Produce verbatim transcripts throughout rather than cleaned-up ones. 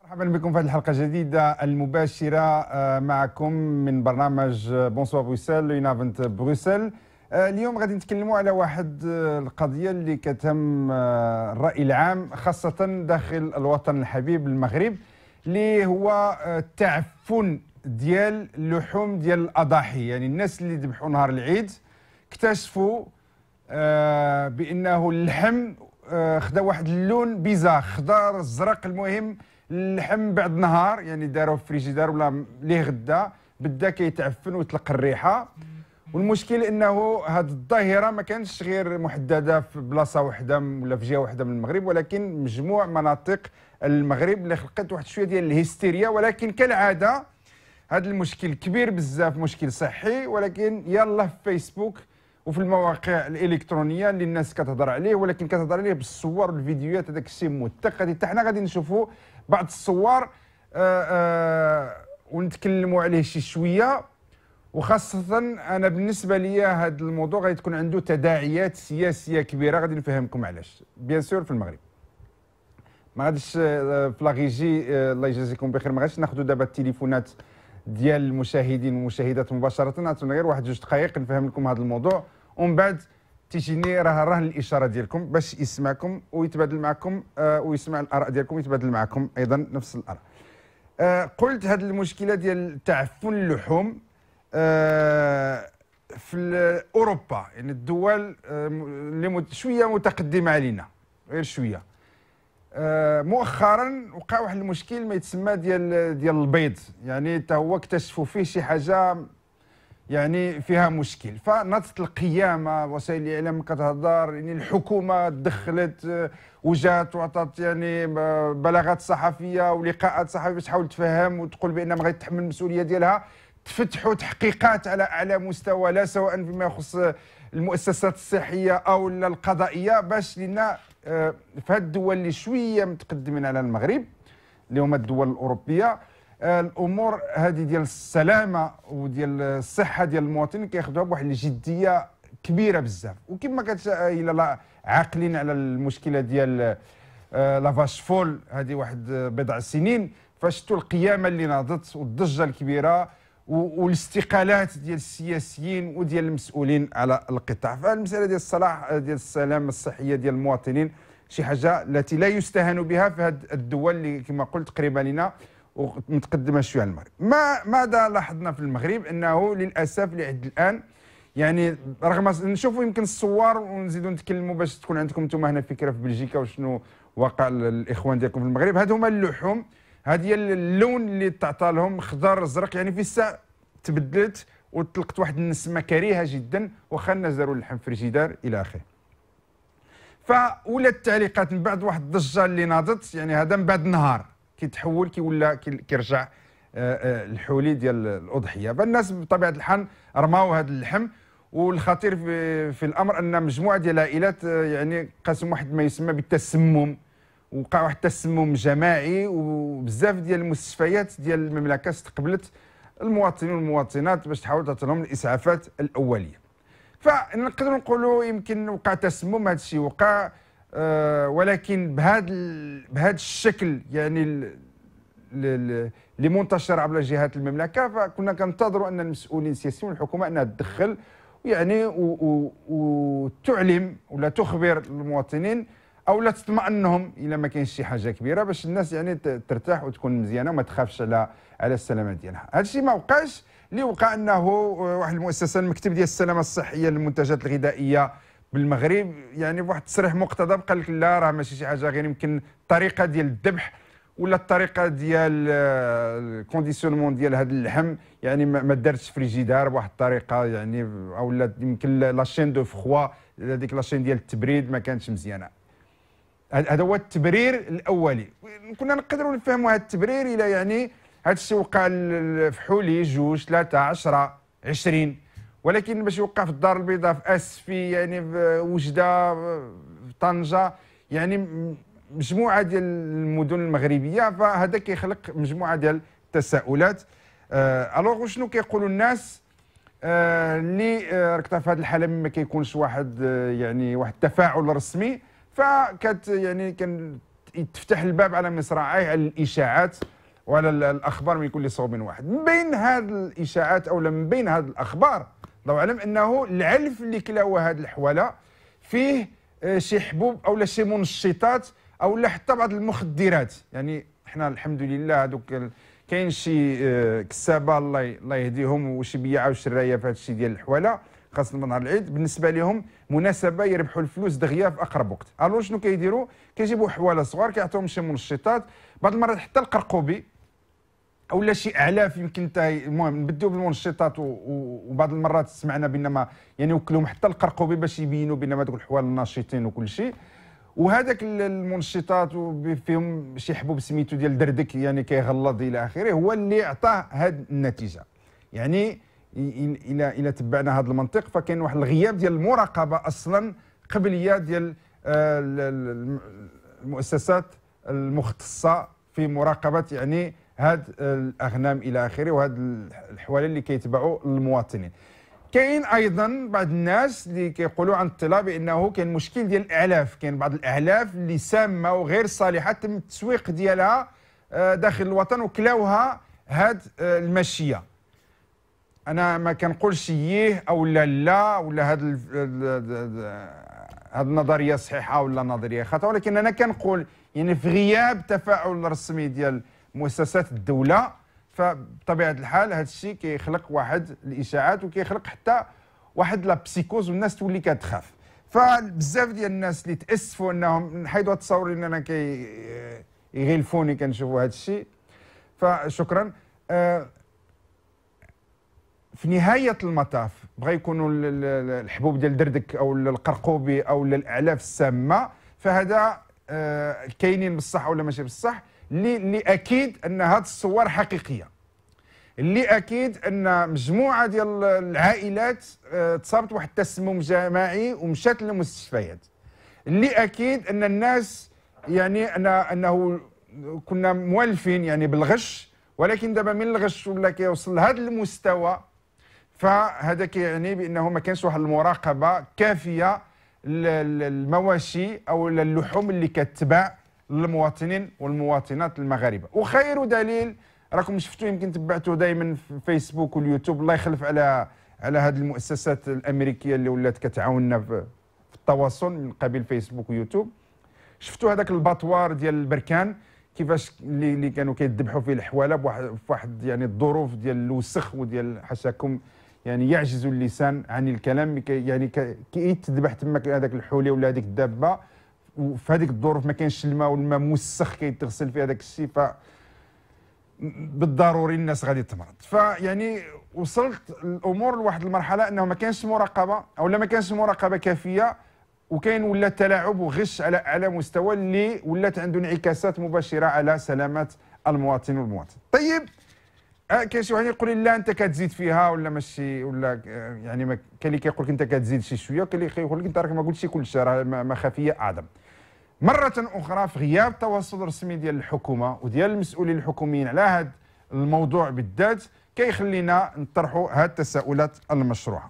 مرحبا بكم في هذه الحلقة الجديدة المباشرة معكم من برنامج بونسوار بروسيل يونافنت بروسيل. اليوم غادي نتكلموا على واحد القضية اللي كتهم الرأي العام خاصة داخل الوطن الحبيب المغرب، اللي هو التعفن ديال اللحوم ديال الأضاحي. يعني الناس اللي ذبحوا نهار العيد اكتشفوا بأنه اللحم خدا واحد اللون بيزار، خضار الزرق. المهم اللحم بعد نهار يعني داروه في فريجيدار ولا ليه غدا بدا كيتعفن ويطلق الريحه. والمشكل انه هذه الظاهره ما كانتش غير محدده في بلاصه واحده ولا في جهه واحده من المغرب، ولكن مجموع مناطق المغرب اللي خلقت واحد شويه ديال الهستيريا. ولكن كالعاده هذا المشكل كبير بزاف، مشكل صحي، ولكن يلا في فيسبوك وفي المواقع الالكترونيه اللي الناس كتهضر عليه، ولكن كتهضر عليه بالصور والفيديوهات. هذاك الشيء موثق. حتى حنا غادي نشوفوا بعض الصور آآ آآ ونتكلموا عليه شي شويه. وخاصه انا بالنسبه لي هذا الموضوع غادي تكون عنده تداعيات سياسيه كبيره، غادي نفهمكم علاش. بيان سور في المغرب ما غاديش في لاغيجي، الله يجازيكم بخير، ما غاديش ناخذوا دابا التليفونات ديال المشاهدين والمشاهدات مباشره. عطونا غير واحد جوج دقائق نفهم لكم هذا الموضوع، ومن بعد تيجيني راه رهن الاشاره ديالكم باش يسمعكم ويتبادل معكم آه ويسمع الاراء ديالكم ويتبادل معكم ايضا نفس الاراء. آه قلت هذه المشكله ديال تعفن اللحوم آه في اوروبا، يعني الدول آه اللي شويه متقدمه علينا غير شويه. آه مؤخرا وقع واحد المشكل ما يتسمى ديال ديال البيض، يعني حتى هو اكتشفوا فيه شي حاجه يعني فيها مشكل. فنضت القيامه وسائل الاعلام كتهضر، يعني الحكومه دخلت وجات وعطات يعني بلاغات صحفيه ولقاءات صحفيه باش تحاول تفهم وتقول بان ما غادي تحمل المسؤوليه ديالها. تفتحوا تحقيقات على اعلى مستوى، لا سواء فيما يخص المؤسسات الصحيه او القضائيه، باش لنا في هذه الدول اللي شويه متقدمين على المغرب اللي هما الدول الاوروبيه، الامور هذه ديال السلامه وديال الصحه ديال المواطنين كياخذوها بواحد الجديه كبيره بزاف. وكما كت الى عاقلين على المشكله ديال لافاش فول هذه واحد بضع سنين، فشتوا القيامه اللي ناضت والضجه الكبيره والاستقالات ديال السياسيين وديال المسؤولين على القطاع. فالمساله ديال الصلاح ديال السلامه الصحيه ديال المواطنين شي حاجه التي لا يستهان بها في هذه الدول اللي كما قلت قريبه لنا ومتقدمه شويه على المغرب. ما ماذا لاحظنا في المغرب؟ انه للاسف لحد الان يعني رغم نشوفوا يمكن الصور ونزيدوا نتكلموا باش تكون عندكم انتم هنا فكره في بلجيكا وشنو واقع الاخوان ديالكم في المغرب. هادو هما اللحوم، هذه اللون اللي تعطى لهم خضار ازرق، يعني في الساعه تبدلت وطلقت واحد النسمه كريهه جدا، واخا الناس داروا اللحم فريجيدار الى اخره. فولات التعليقات من بعد واحد الضجه اللي ناضت، يعني هذا من بعد نهار كيتحول كيولى كيرجع الحولي ديال الاضحيه. فالناس بطبيعه الحال رماو هذا اللحم. والخطير في, في الامر ان مجموعه ديال العائلات يعني قاسم واحد ما يسمى بالتسمم، وقع واحد التسمم جماعي، وبزاف ديال المستشفيات ديال المملكه استقبلت المواطنين والمواطنات باش تحاول تعطي لهم الاسعافات الاوليه. فنقدروا نقولوا يمكن وقع تسمم، هذا الشيء وقع، أه ولكن بهذا بهذا الشكل يعني اللي منتشر عبر جهات المملكه. فكنا كننتظروا ان المسؤولين السياسيين والحكومه انها تدخل يعني وتعلم ولا تخبر المواطنين او لا تطمئنهم الى ما كاينش شي حاجه كبيره، باش الناس يعني ترتاح وتكون مزيانه وما تخافش على على السلامه ديالها. هذا الشيء ما وقعش. اللي وقع انه واحد المؤسسه المكتب ديال السلامه الصحيه للمنتجات الغذائيه بالمغرب يعني بواحد التصريح مقتضب قال لك لا، راه ماشي شي حاجه غير يمكن الطريقه ديال الذبح ولا الطريقه ديال الكونديسيونمون ديال هذا اللحم يعني ما دارتش فريجيدار بواحد الطريقه، يعني او يمكن لاشين دو فخوا هذيك لاشين ديال التبريد ما كانتش مزيانه. هذا هو التبرير الاولي. كنا نقدروا نفهموا هذا التبرير الى يعني هذا الشيء وقع في حولي جوج ثلاثه عشرة عشرين، ولكن باش يوقع في الدار البيضاء في اسفي يعني في وجده في طنجه يعني مجموعه ديال المدن المغربيه. فهذا كيخلق مجموعه ديال التساؤلات. آه الوغ شنو كيقولوا الناس آه اللي آه ركتا في هذه الحاله ما كيكونش واحد آه يعني واحد التفاعل رسمي، فكانت يعني كان تفتح الباب على مصراعيه على الاشاعات وعلى الاخبار من كل صوب واحد. من بين هذه الاشاعات او من بين هذه الاخبار الله اعلم انه العلف اللي كلاو هذه الحواله فيه شي حبوب او شي منشطات او حتى بعض المخدرات. يعني احنا الحمد لله هذوك كاين شي كسابه الله الله يهديهم وشي بياعه وشرايه في هذا الشيء ديال الحواله خاصه من نهار العيد بالنسبه لهم مناسبه يربحوا الفلوس دغيا في اقرب وقت. الو شنو كيديروا؟ كيجيبوا حواله صغار كيعطيهم شي منشطات، بعض المرات حتى القرقوبي اولا شي اعلاف يمكن حتى المهم نبداو بالمنشطات وبعض المرات سمعنا بانما يعني وكلهم حتى القرقوبي باش يبينوا بانما دوك الحوال ناشطين وكل شيء. وهذاك المنشطات فيهم شي حبوب سميتو ديال دردك يعني كيغلظ الى اخره هو اللي عطاه هذه النتيجه. يعني الى الى تبعنا هذا المنطق فكاين واحد الغياب ديال المراقبه اصلا قبليه ديال المؤسسات المختصه في مراقبه يعني هاد الاغنام الى اخره وهاد الحواله اللي كيتبعوا المواطنين. كاين ايضا بعض الناس اللي كيقولوا عن الطلاب بانه كاين مشكل ديال الاعلاف، كاين بعض الاعلاف اللي سامه وغير صالحه تم التسويق ديالها داخل الوطن وكلاوها هاد الماشيه. انا ما كنقولش ييه او لا لا ولا هاد هاد النظريه صحيحه ولا نظريه خاطئه، ولكن انا كنقول يعني في غياب تفاعل رسمي ديال مؤسسات الدوله فبطبيعه الحال هذا الشيء كيخلق واحد الاشاعات وكيخلق حتى واحد لا بسيكوز والناس تولي كتخاف. فبزاف ديال الناس اللي تاسفوا انهم نحيدوا التصور اننا كي يغلفوني كنشوفوا هذا الشيء فشكرا. آه في نهايه المطاف بغا يكونوا الحبوب ديال الدردك او القرقوبي او الاعلاف السامه فهذا آه كاينين بصح ولا ماشي بصح، اللي اللي اكيد ان هذه الصور حقيقيه، اللي اكيد ان مجموعه ديال العائلات آه تصابت واحد التسمم جماعي ومشات للمستشفيات، اللي اكيد ان الناس يعني أن انه كنا موالفين يعني بالغش، ولكن دابا من الغش ولا كيوصل لهذا المستوى فهذا كيعني بانه ما كانش واحد المراقبه كافيه للمواشي او اللحوم اللي كتباع للمواطنين والمواطنات المغاربه. وخير دليل راكم شفتوا يمكن تبعتوا دائما في فيسبوك واليوتيوب، الله يخلف على على هذه المؤسسات الامريكيه اللي ولات كتعاوننا في التواصل من قبيل فيسبوك ويوتيوب. شفتوا هذاك الباطوار ديال البركان كيفاش اللي, اللي كانوا كيذبحوا فيه الحواله بواحد واحد يعني الظروف ديال الوسخ وديال حاشاكم يعني يعجز اللسان عن الكلام، يعني كيتذبح تماك هذاك الحولي ولا هذيك الدابه وفي هذيك الظروف ما كاينش الماء والماء موسخ كيتغسل في هذاك الشيء ف بالضروري الناس غادي تمرض. فيعني وصلت الامور لواحد المرحله انه ما كانش مراقبه او لا ما كانش مراقبه كافيه، وكاين ولا تلاعب وغش على اعلى مستوى اللي ولات عنده انعكاسات مباشره على سلامه المواطن والمواطن. طيب آه كاين شي واحد يقول لي لا انت كتزيد فيها ولا ماشي ولا آه يعني كاين اللي كيقول لك انت كتزيد شي شويه وكاين اللي كيقول لك انت راك ما قلتش كلشي راه ما خفيه اعظم. مره اخرى في غياب تواصل رسمي ديال الحكومه وديال المسؤولين الحكوميين على هذا الموضوع بالذات كيخلينا نطرحوا هذه التساؤلات المشروعه.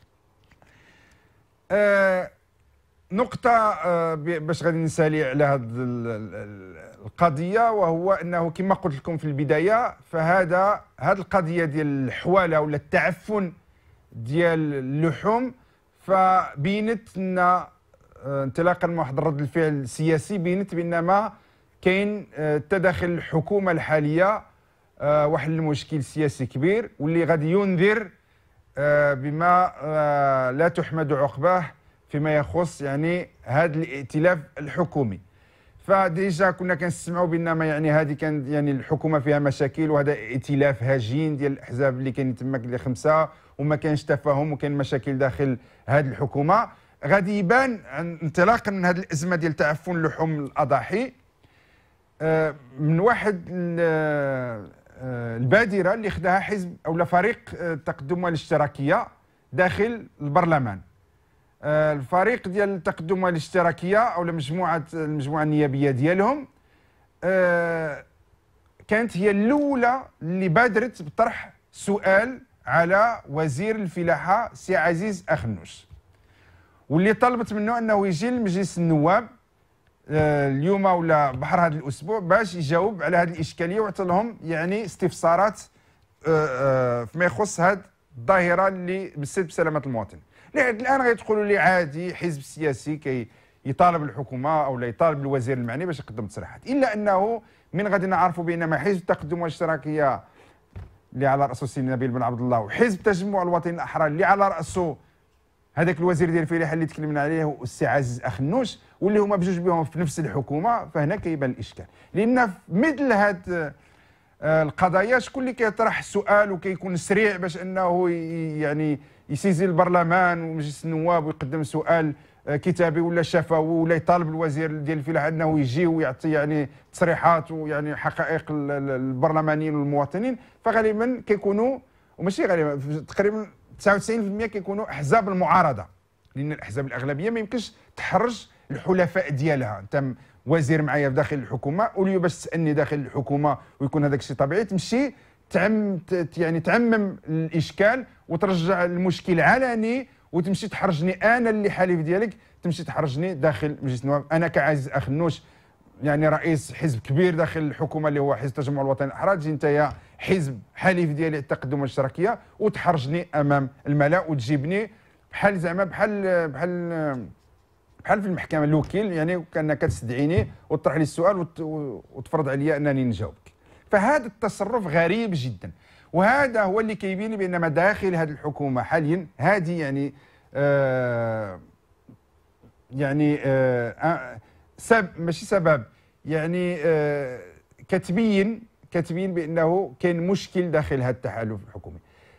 آه نقطة آه باش غادي نسالي على هذه القضية، وهو انه كما قلت لكم في البداية فهذا هذه القضية ديال الحوالة ولا التعفن ديال اللحوم فبينت ان آه انطلاقا من واحد الرد الفعل السياسي بينت بان ما كاين آه تداخل الحكومة الحالية آه واحد المشكل سياسي كبير واللي غادي ينذر آه بما آه لا تحمد عقباه فيما يخص يعني هذا الائتلاف الحكومي. فديجا كنا كنسمعوا بانما يعني هذه كان يعني الحكومه فيها مشاكل وهذا ائتلاف هجين ديال الاحزاب اللي كاين تماك اللي خمسه وما كانش تفاهم وكاين مشاكل داخل هذه الحكومه. غادي يبان انطلاقا من هذه الازمه ديال تعفن لحوم الاضاحي من واحد البادره اللي خداها حزب او فريق التقدم والاشتراكيه داخل البرلمان. الفريق ديال التقدم والاشتراكيه او مجموعه المجموعه النيابيه ديالهم كانت هي الاولى اللي بادرت بطرح سؤال على وزير الفلاحه سي عزيز اخنوش، واللي طلبت منه انه يجي لمجلس النواب اليوم ولا بحر هذا الاسبوع باش يجاوب على هذه الاشكاليه ويعطي لهم يعني استفسارات فيما يخص هذه الظاهره اللي بسد بسلامه المواطن. الان غيتقولوا لي عادي حزب سياسي كي يطالب الحكومه او لا يطالب الوزير المعني باش يقدم تصريحات، الا انه من غادي نعرفوا بان حزب التقدم والاشتراكيه اللي على راسه السي نبيل بن عبد الله وحزب التجمع الوطني الاحرار اللي على راسه هذاك الوزير ديال الفلاحه اللي تكلمنا عليه السي عزيز اخنوش واللي هما بجوج بهم في نفس الحكومه، فهنا كيبان الاشكال. لان في مثل هاد القضايا شكون اللي كيطرح السؤال وكيكون سريع باش انه يعني يسيزي البرلمان ومجلس النواب ويقدم سؤال كتابي ولا شفوي ولا يطالب الوزير ديال الفلاحه انه يجي ويعطي يعني تصريحات ويعني حقائق البرلمانيين والمواطنين، فغالبا كيكونوا وماشي غالبا تقريبا تسعة وتسعين بالمئة كيكونوا احزاب المعارضه، لان الاحزاب الاغلبيه ما يمكنش تحرج الحلفاء ديالها. انت وزير معايا في داخل الحكومه وليو باش تسالني داخل الحكومه ويكون هذاك الشيء طبيعي، تمشي تعم يعني تعمم الاشكال وترجع المشكل علني وتمشي تحرجني انا اللي حليف ديالك، تمشي تحرجني داخل مجلس النواب انا كعزيز اخنوش يعني رئيس حزب كبير داخل الحكومه اللي هو حزب التجمع الوطني الاحرار، تجي انت يا حزب حليف ديالي التقدم والاشتراكيه وتحرجني امام الملا وتجيبني بحال زعما بحال بحال بحال في المحكمه الوكيل، يعني كانك تستدعيني وتطرح لي السؤال وتفرض عليا انني نجاوبك. فهذا التصرف غريب جدا، وهذا هو اللي كيبين بان مداخل هذه الحكومه حاليا هذه يعني آه يعني آه سبب ماشي سبب يعني آه كتبين كتبين بانه كاين مشكل داخل هذا التحالف الحكومي.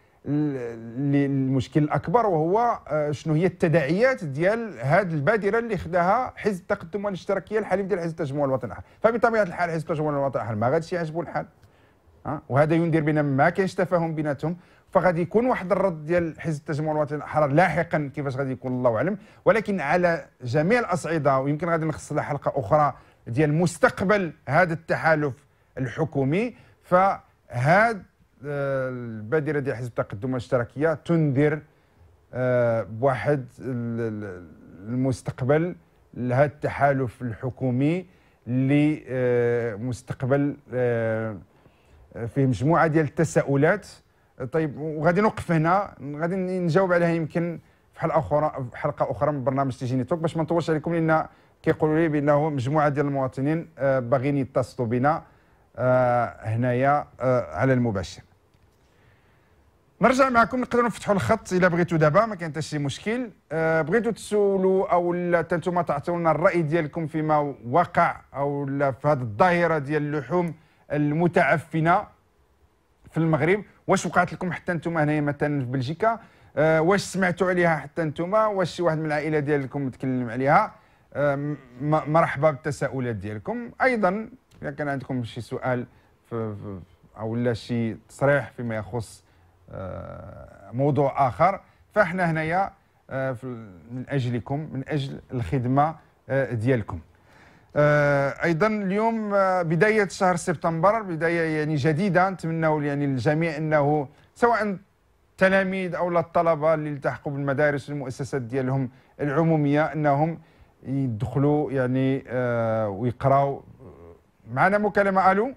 المشكل الاكبر وهو شنو هي التداعيات ديال هذه البادره اللي خداها حزب التقدم والاشتراكيه الحليف ديال حزب التجمع الوطني الاحرار. فبطبيعه الحال حزب التجمع الوطني الاحرار ما غاديش يعجبو الحال، ها، وهذا ينذر بان ما كاينش تفاهم بيناتهم، فغادي يكون واحد الرد ديال حزب التجمع الوطني الاحرار لاحقا كيفاش غادي يكون الله اعلم. ولكن على جميع الاصعده، ويمكن غادي نخصص لها حلقه اخرى ديال مستقبل هذا التحالف الحكومي، فهذا البادره ديال حزب التقدم والاشتراكيه تنذر بواحد المستقبل لهذا التحالف الحكومي اللي مستقبل فيه مجموعه ديال التساؤلات. طيب وغادي نوقف هنا، غادي نجاوب عليها يمكن في حلقه اخرى في حلقه اخرى من برنامج تيجيني توك باش ما نطولش عليكم، لان كيقولوا لي بانه مجموعه ديال المواطنين باغيين يتصلوا بنا هنايا على المباشر. نرجع معكم، نقدروا نفتحوا الخط الا بغيتوا دابا، ما كاين حتى شي مشكل. أه بغيتوا تسولوا او لا انتم تعطيونا الراي ديالكم فيما وقع او لا في هذه الظاهره ديال اللحوم المتعفنه في المغرب. واش وقعت لكم حتى انتم هنايا مثلا في بلجيكا؟ أه واش سمعتوا عليها حتى انتم؟ واش شي واحد من العائله ديالكم تكلم عليها؟ أه مرحبا بالتساؤلات ديالكم. ايضا اذا كان عندكم شي سؤال في في او لا شي تصريح فيما يخص موضوع آخر، فاحنا هنايا من أجلكم، من أجل الخدمة ديالكم. أيضا اليوم بداية شهر سبتمبر، بداية يعني جديدة، نتمنوا يعني للجميع أنه سواء التلاميذ أو الطلبة اللي التحقوا بالمدارس والمؤسسات ديالهم العمومية أنهم يدخلوا يعني ويقراوا. معنا مكالمة. ألو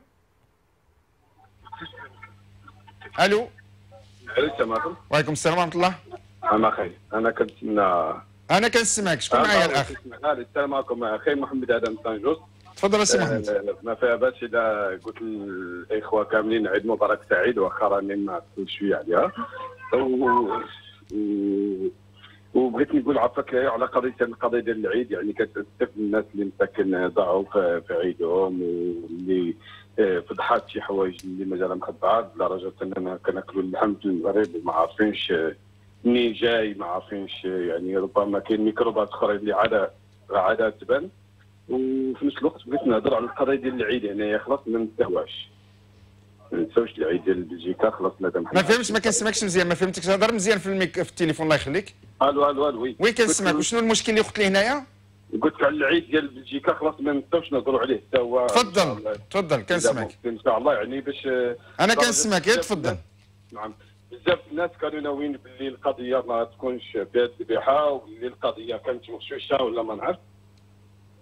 ألو السلام وعليكم السلام ورحمة الله. أنا خير، أنا كنتسنى. أنا كنسمعك، شكون معايا الأخ؟ السلام عليكم، أخي محمد آدم طنجوس. تفضل السي محمد. أه ما فيها باس إذا قلت للإخوة كاملين عيد مبارك سعيد، واخا راني ما عرفتش شوية عليها. وبغيت نقول عفاك على قضية القضية ديال العيد، يعني كتأسف الناس اللي مساكن ضاعوا في عيدهم واللي فضحات شي حوايج اللي مازال مخبعات، لدرجه اننا كناكلوا اللحم في المغرب وما عارفينش منين جاي، ما عارفينش يعني ربما كاين ميكروبات اخرى اللي عاد عاد تبان. وفي نفس الوقت بغيت نهضر على القضيه ديال العيد، يعني خلاص ما ننساوهاش، ما ننساوش العيد ديال بلجيكا. خلاص مادام ما فهمتش، ما كنسمعكش مزيان، ما فهمتكش. هضر مزيان في الميك في التليفون الله يخليك. الو الو الو وي وي كنسمعك. وشنو المشكل اللي قلت لي هنايا؟ قلت على العيد ديال بلجيكا خلاص ما نبداوش نهضروا عليه حتى هو. تفضل تفضل كنسمعك ان شاء الله، يعني باش انا كنسمعك. تفضل. نعم، بزاف الناس كانوا ناويين باللي القضيه ما تكونش بهذه الذبيحه، واللي القضيه كانت مغشوشه ولا ما نعرف.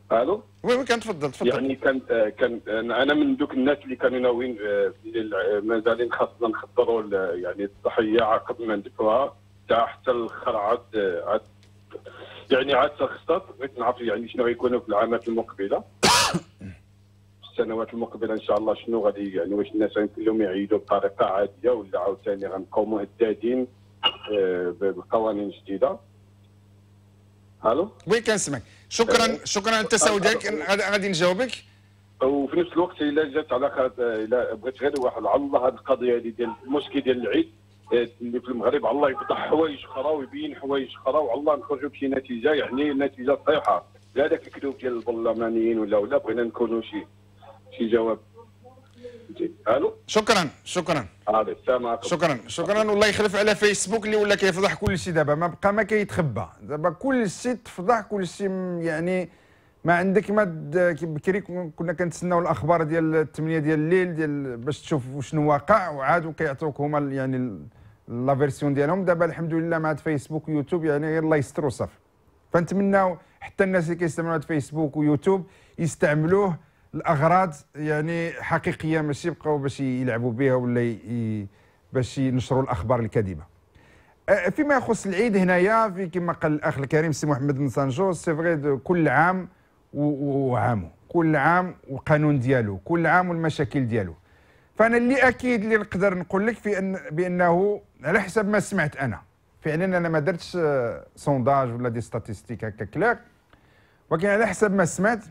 الو وي وي كنتفضل تفضل. يعني كان كان انا من دوك الناس اللي كانوا ناويين مازالين خاصنا نخطروا يعني الضحيه عقب ما ندفعوها حتى حتى الاخر عاد عاد يعني عاد تخطط. بغيت نعرف يعني شنو غيكونوا في العامات المقبله السنوات المقبله ان شاء الله شنو غادي يعني واش الناس كلهم يعيدوا بطريقه عاديه ولا عاوتاني غنبقاو مهددين بقوانين جديده. الو وي كنسمعك. شكرا شكرا على التساؤل ديالك غادي نجاوبك. وفي نفس الوقت الا جات على خاطر الا بغيت غير واحد على الله هذه القضيه هذه ديال المشكل ديال العيد اللي في المغرب، الله يفضح حوايج اخرى ويبين حوايج اخرى والله نخرجوا بشي نتيجه يعني نتيجه صحيحه لا داك الكذوب ديال البرلمانيين ولا ولا بغينا نكونوا شي شي جواب. الو شكرا شكرا هذا السلام. شكرا شكرا والله يخلف على فيسبوك اللي ولا كيفضح كل شيء دابا ما بقى ما كيتخبى دابا كل شيء تفضح كل شيء يعني ما عندك ما بكري كنا كنتسناو الاخبار ديال الثمانية ديال الليل ديال باش تشوف شنو واقع وعادوا كيعطوك هما يعني لا فيرسيون ديالهم. دابا الحمد لله مع فيسبوك ويوتيوب يعني غير الله يستر وصافي. فنتمناو حتى الناس اللي كيستعملوا فيسبوك ويوتيوب يستعملوه الاغراض يعني حقيقيه ماشي يبقاو باش يلعبوا بها ولا ي... باش ينشروا الاخبار الكاذبه. فيما يخص العيد هنايا في كما قال الاخ الكريم سي محمد بن سانجو سي فغي كل عام وعامه، كل عام وقانون ديالو، كل عام والمشاكل ديالو. فانا اللي اكيد اللي نقدر نقول لك في ان بانه على حسب ما سمعت انا فعلا انا ما درتش سونداج ولا دي ستاتيستيك هكا كلاك، ولكن على حسب ما سمعت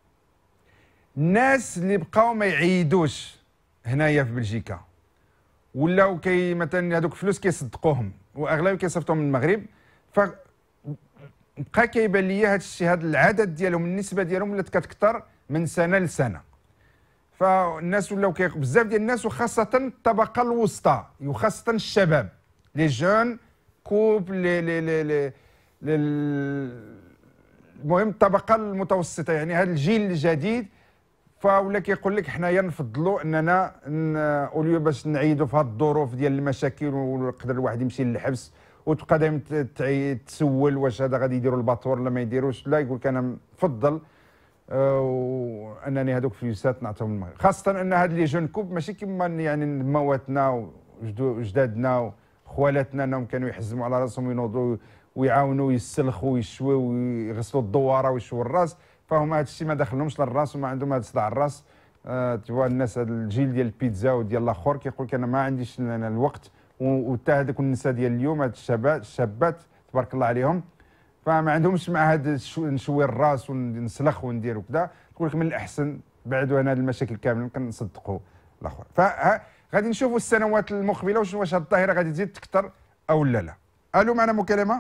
الناس اللي بقاو ما يعيدوش هنايا في بلجيكا ولاو كي مثلا هذوك الفلوس كيصدقوهم واغلبهم كيصيفطوهم من المغرب، ف بقى كيبان لي هذا الشيء هذا العدد ديالهم النسبه ديالهم ولات كتكثر من سنه لسنه. فالناس ولاو بزاف ديال الناس وخاصه الطبقه الوسطى وخاصه الشباب لي جون كوب لي لي لي, لي, لي المهم الطبقه المتوسطه يعني هذا الجيل الجديد. فولا كيقول لك حنايا نفضلوا اننا اوليو باش نعيدوا في هذه الظروف ديال المشاكل ويقدر الواحد يمشي للحبس وتبقى دائما تسول واش هذا غادي يديروا الباطور ولا ما يديروش، لا يقول لك انا نفضل آه انني هذوك فلوسات نعطيهم المغرب، خاصه ان هاد لي جون كوب ماشي كما يعني مواتنا وجدادنا وخوالاتنا انهم كانوا يحزموا على راسهم وينوضوا ويعاونوا ويسلخوا ويشويوا ويغسلوا الدواره ويشووا الراس، فهم هذا الشيء ما دخلهمش للراس وما عندهم هذا صداع الراس. آه توا الناس هذا الجيل ديال البيتزا وديال الاخر كيقول لك انا ما عنديش انا الوقت، وحتى هذوك النساء ديال اليوم هاد الشباب الشابات تبارك الله عليهم فما عندهمش مع هذا نشوي الراس ونسلخ وندير وكذا. تقول لك من الاحسن بعدوا عن هذه المشاكل كامله كنصدقوا الاخر. فغادي نشوفوا السنوات المقبله واش واش هذه الظاهره غادي تزيد تكثر او لا لا. الو معنا مكالمه.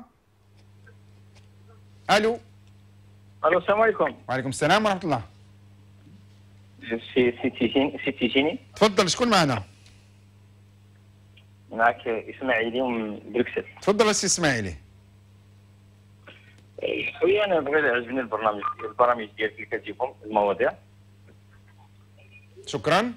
الو الو السلام عليكم. وعليكم السلام ورحمه الله. سي سي تيجيني سي تيجيني. تفضل شكون معنا؟ معك اسماعيلي من بروكسل. تفضل السي اسماعيلي. خويا انا بغيت عجبني البرنامج البرامج ديالك اللي كتجيبهم المواضيع. شكرا.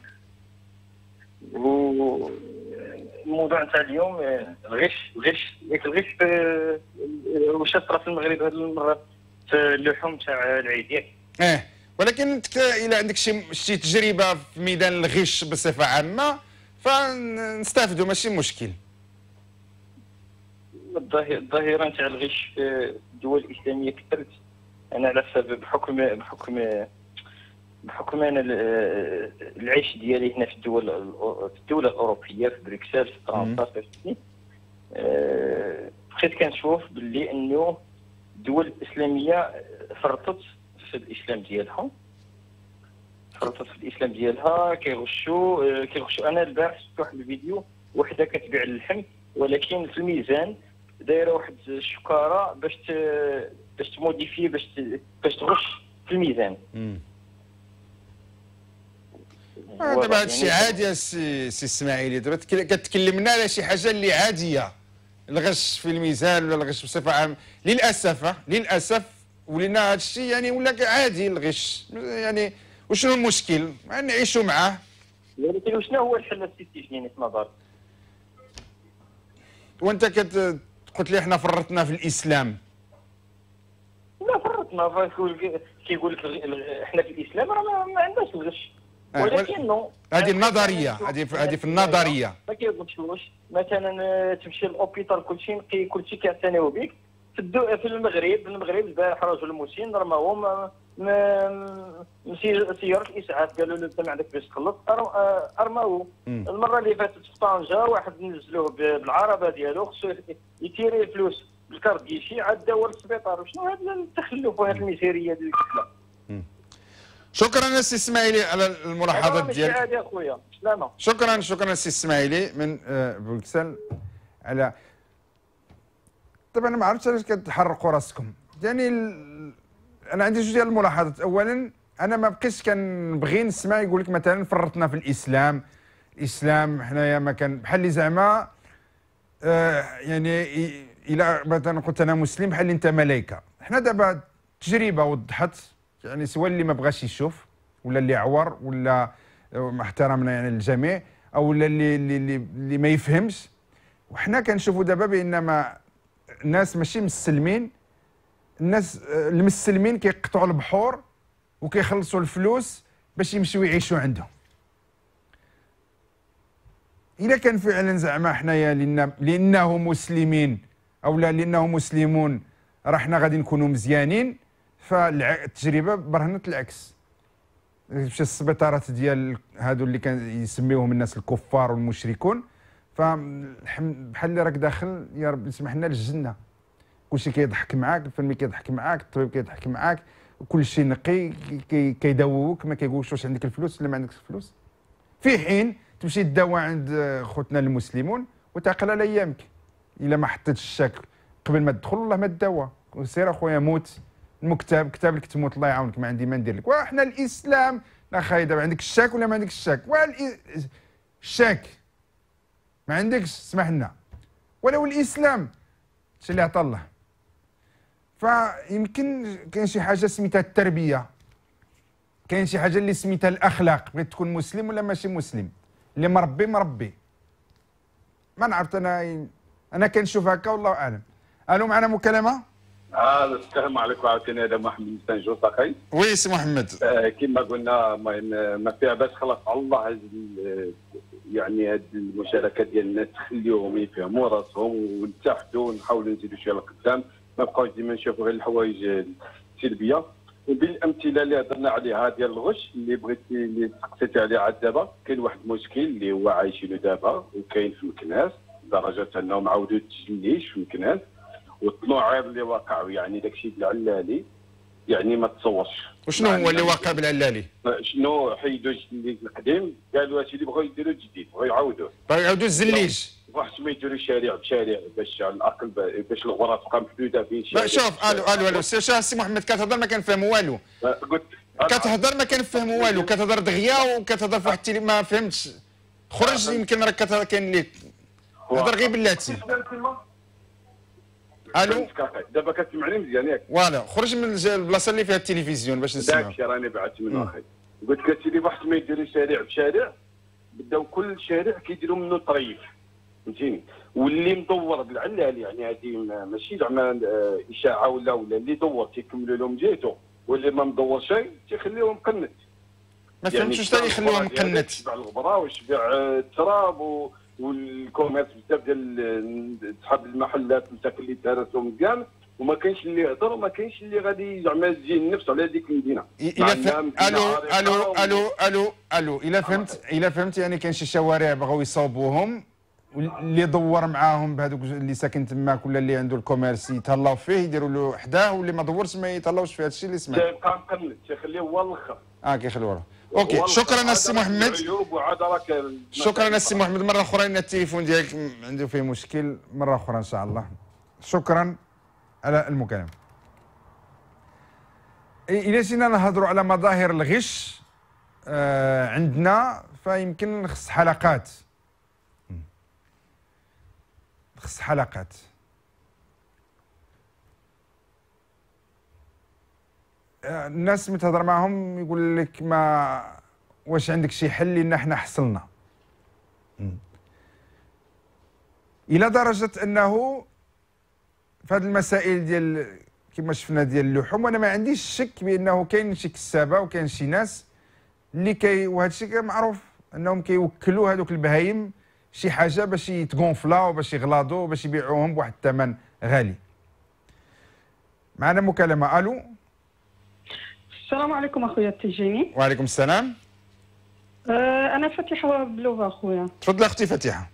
والموضوع نتاع اليوم الغش الغش ياك الغش واش طرا في المغرب هذه المره في اللحوم تاع العيد ياك. اه ولكن انت الى عندك شي شي تجربه في ميدان الغش بصفه عامه فنستافدوا ماشي مشكل. الظاهره نتاع الغش في الدول الاسلاميه كثرت. انا على سبب بحكم بحكم بحكم انا العيش ديالي هنا في الدول في الدوله الاوروبيه في بروكسل في فرنسا في سيدني بقيت كنشوف باللي انه الدول الاسلاميه فرطت في الاسلام ديالها فرطت في الاسلام ديالها كيغشوا كيغشوا. انا البارح شفت واحد الفيديو وحده كتبيع اللحم ولكن في الميزان دايره واحد الشكاره باش ت... باش تموديفي باش ت... باش تغش في الميزان. دابا هذا الشيء عادي السي سي اسماعيلي. دابا كتكلمنا على شي حاجه اللي عاديه الغش في الميزان ولا الغش بصفه عامه. للاسف للاسف ولينا هذا الشيء يعني ولا عادي الغش يعني وشنو المشكل؟ نعيشوا معاه. ولكن وشنو هو الحل السياسي في نظرك؟ وانت كت قلت لي احنا فرطنا في الاسلام. لا فرط ما كيقول كيقول لك احنا في الاسلام راه ما عندناش الغش، ولكن نو هذه النظريه، هذه هذه في النظريه ما كيقولش مثلا تمشي للأوبيتال كلشي نقي كلشي كيعتنيو بك. في الدو في المغرب المغرب البارح رجل مسن راه هو سيارة الاسعاف قالوا له انت ما عندك باش تخلص ارماو. المره اللي فاتت في طنجه واحد نزلوه بالعربه ديالو خصو يتيري الفلوس بالكارت ديشي عاد داور للسبيطار. شنو هذا التخلف وهذه الميسيريه ديال الاسلام؟ شكرا السي اسماعيلي على الملاحظات ديالك. ماشي عادي اخويا، سلامه. شكرا شكرا السي اسماعيلي من بروكسل على. طبعا ما عرفتش علاش كتحرقوا راسكم. يعني ال... انا عندي جوج ديال الملاحظات. اولا انا ما بقيتش كنبغي نسمع يقول لك مثلا فرطنا في الاسلام، الاسلام حنايا ما كان بحال اللي زعما آه يعني الى مثلا قلت انا مسلم بحال اللي انت ملائكه. حنا دابا التجربه وضحت يعني سواء اللي ما بغاش يشوف ولا اللي عور ولا مع احترامنا يعني للجميع او ولا اللي اللي اللي ما يفهمش. وحنا كنشوفوا دابا بان ما الناس ماشي مسلمين، الناس المسلمين كيقطعوا البحور وكيخلصوا الفلوس باش يمشيو يعيشوا عندهم. اذا كان فعلا زعما حنايا لانه مسلمين او لا لانه مسلمون راه حنا غادي نكونوا مزيانين، فالتجربه برهنت العكس. مشى السبيطارات ديال هادو اللي كان يسميوهم الناس الكفار والمشركون، فبحال اللي راك داخل يا رب يسمح لنا للجنه. كلشي كيضحك معاك، الفيلم كيضحك معاك، الطبيب كيضحك معاك، كلشي نقي كيداووك، ما كيقولش واش عندك الفلوس ولا ما عندكش الفلوس. في حين تمشي تداوى عند خوتنا المسلمون وتعقل ايامك الا ما حطيتش الشاك قبل ما تدخل والله ما تداوى. سير اخويا موت، المكتب كتاب لك تموت الله يعاونك، ما عندي ما ندير لك. وحنا الاسلام لا خاي دابا عندك الشاك ولا ما عندكش الشاك؟ الشاك ما عندكش اسمح لنا، ولو الاسلام شي اللي عطا الله. فيمكن كاين شي حاجه سميتها التربيه، كاين شي حاجه اللي سميتها الاخلاق. بغيت تكون مسلم ولا ماشي مسلم، اللي مربي مربي. ما نعرف انا انا كنشوف هكا والله اعلم. الو معنا مكالمه. اه السلام عليكم عاوتاني. هذا محمد من سانجو صاحي. وي سي محمد. آه كما قلنا ما فيها باش خلاص على الله هذه يعني هذه المشاركه ديال الناس تخليوهم يفهموا راسهم ونتحدوا ونحاولوا نزيدوا شويه لقدام، ما بقاوش ديما نشوفوا غير الحوايج السلبيه. وبالامثله اللي هضرنا عليها ديال الغش اللي بغيتي اللي سقسيت عليه عاد دابا، كاين واحد المشكل اللي هو عايشينه دابا وكاين في مكناس لدرجه انهم عاودوا التجليش في مكناس والطلوع اللي وقعوا. يعني داكشي العلالي يعني ما تصورش. وشنو هو اللي واقع بالعلالي؟ شنو حيدوا الجليج القديم قالوا هادشي اللي بغاو يديروا جديد بغاو يعاودوه، بغاو يعاودوا الزليج. واحد ما يديروا شارع بشارع باش على الاقل باش الغرف تبقى محدوده بين شارع. شوف الو الو الو سي سي محمد كتهضر ما كنفهموا والو. قلت كتهضر ما كنفهموا والو، كتهضر دغيا وكتهضر في واحد التيلي ما فهمتش. خرج يمكن راك كتهضر كاين ليك هضر غير بلاتي. الو دابا كتسمعني مزيان ياك؟ فوالا خرج من البلاصه اللي فيها التلفزيون باش نسمعوا. داكشي راني بعثت منه اخي. قلت لك سيدي واحد ما يديروا شارع بشارع بداو كل شارع كيديروا منه طريف فهمتيني، واللي مدور بالعلال يعني هذه ماشي زعما اشاعه ولا ولا اللي دور تيكملوا لهم جهته، واللي ما مدور شيء تيخليهم مقنت. ما فهمتش واش يعني يخليوهم مقنت. يشبع الغبره ويشبع التراب و... والكوميرس بزاف ديال صحاب المحلات مساكن اللي دارتهم مزيان، وما كاينش اللي يهضر وما كاينش اللي غادي زعما يزين النفس على هذيك المدينه. الا فهمت الو الو الو الو الو الا فهمت الا فهمت يعني كاين شي شوارع بغاو يصاوبوهم واللي دور معاهم بهذوك اللي ساكن تماك ولا اللي عنده الكوميرس يتهلاو فيه يديروا له حداه، واللي ما دورش ما يتهلاوش في هذا الشيء اللي سمعت. تيبقى مقنت تيخليه هو الاخر. اه كيخليوه وراه. اوكي شكرا السي محمد. شكرا السي محمد. مره اخرى ان التليفون ديالك عنده فيه مشكل، مره اخرى ان شاء الله. شكرا على المكالمه. الى جينا نهضروا على مظاهر الغش آه عندنا فيمكن خص حلقات خص حلقات. الناس ملي تهضر معهم يقول لك ما واش عندك شي حل لان احنا حصلنا، الى درجه انه في هذه المسائل ديال كما شفنا ديال اللحوم، وانا ما عنديش شك بانه كاين شي كسابه وكاين شي ناس اللي كي وهذا الشيء معروف انهم كيوكلوا هذوك البهايم شي حاجه باش يتغونفلاو باش يغلاضوا باش يبيعوهم بواحد الثمن غالي. معنا مكالمه. الو. السلام عليكم اخويا التجيني. وعليكم السلام. أه انا فاتحه بلوفا اخويا. تفضل اختي فاتحه.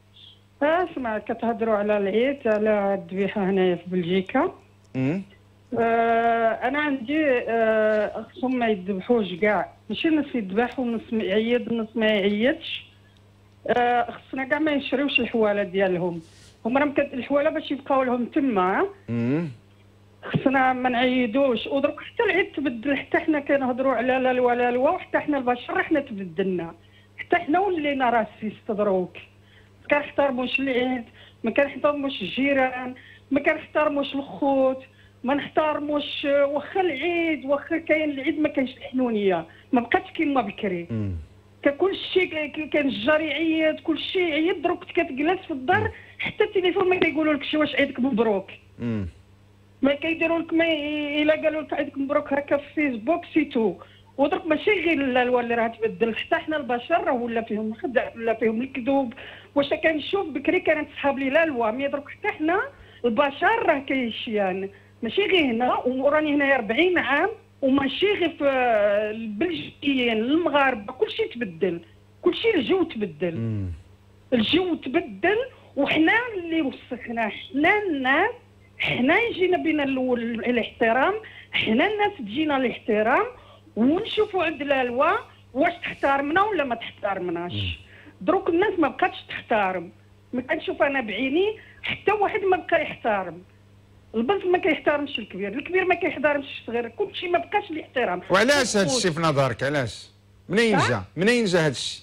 اسمع كتهضروا على العيد على الذبيحه هنايا في بلجيكا. امم أه انا عندي أه خصهم ما يذبحوش كاع، ماشي نص يذبح ونص يعيد ونص ما يعيدش. أه خصنا كاع ما يشريوش الحواله ديالهم، هما راه الحواله باش يبقاو لهم تما. امم خصنا ما نعيدوش. ودرك حتى العيد تبدل، حتى حنا كنهضروا على لا لوا لا لوا، وحتى حنا البشر حنا تبدلنا، حتى حنا ولينا راسيست دروك. ما كنحترموش العيد، ما كنحترموش الجيران، ما كنحترموش الخوت، ما نحترموش واخا العيد، واخا كاين العيد ما كاينش الحنونيه، ما بقاتش كيما بكري. كل شيء كان الجار يعيط، كل شيء يعيط. دروك كتجلس في الدار حتى التليفون ما كيقولوا لكش واش عيدك مبروك. ما كيديروا لك، ما الا قالوا لك عيدك مبروك هكا في فيسبوك سيتو. ودرك ماشي غير اللوا اللي راه تبدل، حتى حنا البشر راه ولا فيهم الخدع ولا فيهم الكذوب. واش كنشوف بكري كانت صحاب لي لا لوا، مي درك حتى حنا البشر راه كيشيان، ماشي غير هنا. وراني هنايا أربعين عام وماشي غير في البلجيكيين المغاربه، كلشي تبدل، كلشي الجو تبدل. الجو تبدل وحنا اللي وسخنا، حنا الناس، حنا يجينا بينا الاحترام، حنا الناس تجينا الاحترام ونشوفوا عند الالوا واش تحترمنا ولا ما تحترمناش. دروك الناس ما بقاتش تحترم، ما كنشوف انا بعيني حتى واحد ما بقى يحترم. البنت ما كيحترمش الكبير، الكبير ما كيحترمش الصغير، كلشي ما بقاش الاحترام. وعلاش هذا الشيء في نظرك؟ علاش؟ منين جا؟ منين جا هذا الشيء؟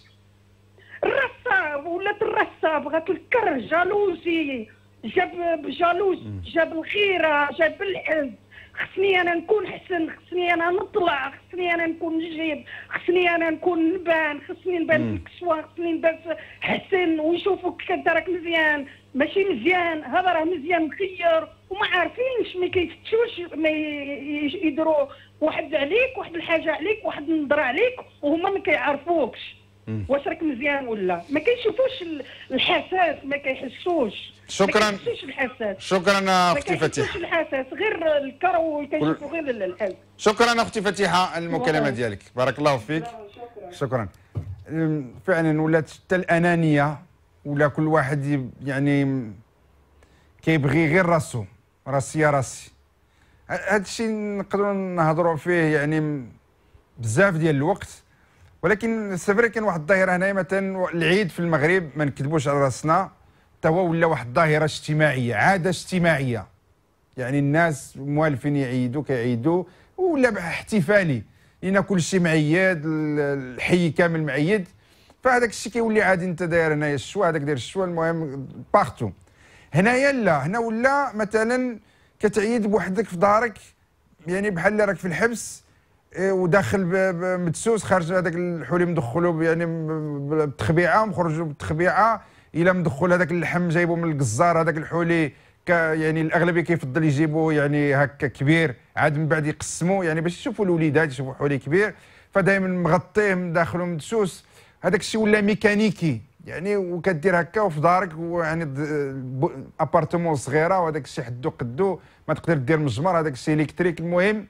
الرصه ولات الرصه بغات الكره، جالوزي، جاب جالوز، جاب الخيره، جاب الحزن. خصني انا نكون حسن، خصني انا نطلع، خصني انا نكون نجيب، خصني انا نكون نبان، خصني نبان في الكسوه، خصني نبان حسن ويشوفوك انت راك مزيان ماشي مزيان، هذا راه مزيان مخير. وما عارفينش، ما كيفتشوش، ما يديروا واحد عليك، واحد الحاجه عليك، واحد النظره عليك، وهما ما كيعرفوكش واش راك مزيان ولا. ما كيشوفوش الحساس، ما كيحسوش. شكرا. ما كيحسوش الحساس. شكرا اختي فتيحه. ما كيحسوش الحساس، غير الكرو كيشوفوا غير الحس. شكرا اختي فتيحه المكالمه ديالك، بارك الله فيك. شكرا. فعلا ولات حتى الانانيه، ولا كل واحد يعني كيبغي غير راسو، راسي يا راسي. هذا الشيء نقدروا نهضروا فيه يعني بزاف ديال الوقت، ولكن سفري كاين واحد الظاهره هنايا. مثلا العيد في المغرب ما نكذبوش على راسنا، تا هو ولا واحد الظاهره اجتماعيه، عاده اجتماعيه. يعني الناس موالفين يعيدوا كيعيدوا، ولا احتفالي، لان كل شيء معيد، الحي كامل معيد. فهذاك الشيء كيولي عادي. انت داير هنايا الشوا، هذاك داير الشوا، المهم باغتو. هنايا لا، هنا ولا مثلا كتعيد بوحدك في دارك، يعني بحال راك في الحبس وداخل مدسوس، خارج هذاك الحولي مدخلو يعني بتخبيعه، مخرجو بالتخبيعه، الا مدخل هذاك اللحم جايبو من الجزار، هذاك الحولي يعني الاغلبيه كيفضل يجيبوه يعني هكا كبير، عاد من بعد يقسموه يعني باش يشوفوا الوليدات يشوفوا حولي كبير، فدائما مغطيه من داخله مدسوس. هذاك الشيء ولا ميكانيكي يعني، وكدير هكا وفي دارك، ويعني ابارتمون صغيره، وهذاك الشيء حدو قدو، ما تقدر دير مجمر، هذاك الشيء الكتريك. المهم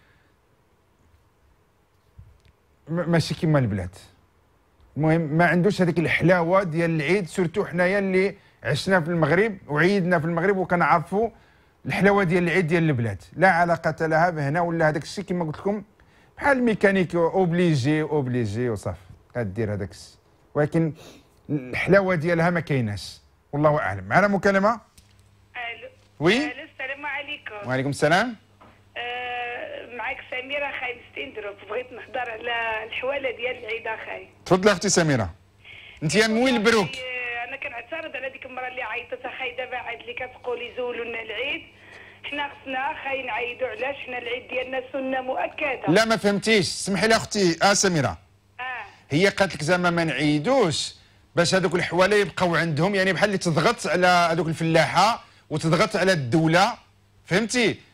ماشي كيما البلاد. المهم ما عندوش هذيك الحلاوه ديال العيد، سورتو حنايا اللي عشنا في المغرب وعيدنا في المغرب وكنعرفوا الحلاوه ديال العيد ديال البلاد. لا علاقه لها بهنا ولا هذاك الشيء كما قلت لكم بحال الميكانيك، اوبليجي اوبليجي وصافي غدير هذاك الشيء، ولكن الحلاوه ديالها ما كايناش، والله اعلم. معنا مكالمه. الو. وي. الو السلام عليكم. وعليكم السلام. آه معك سميره خاي نستندرك، بغيت نهضر على الحواله ديال العيد اخاي. تفضلي اختي سميره. انت يا مويل البروك. انا كنعترض على ديك المره اللي عيطت اخاي دابا عاد اللي كتقولي زولوا لنا العيد. حنا خصنا اخاي نعيدوا، علاش؟ حنا العيد ديالنا سنه مؤكده. لا ما فهمتيش، سمحي لي اختي اه سميره. اه هي قالت لك زعما ما نعيدوش باش هذوك الحواله يبقاو عندهم، يعني بحال اللي تضغط على هذوك الفلاحه وتضغط على الدوله، فهمتي؟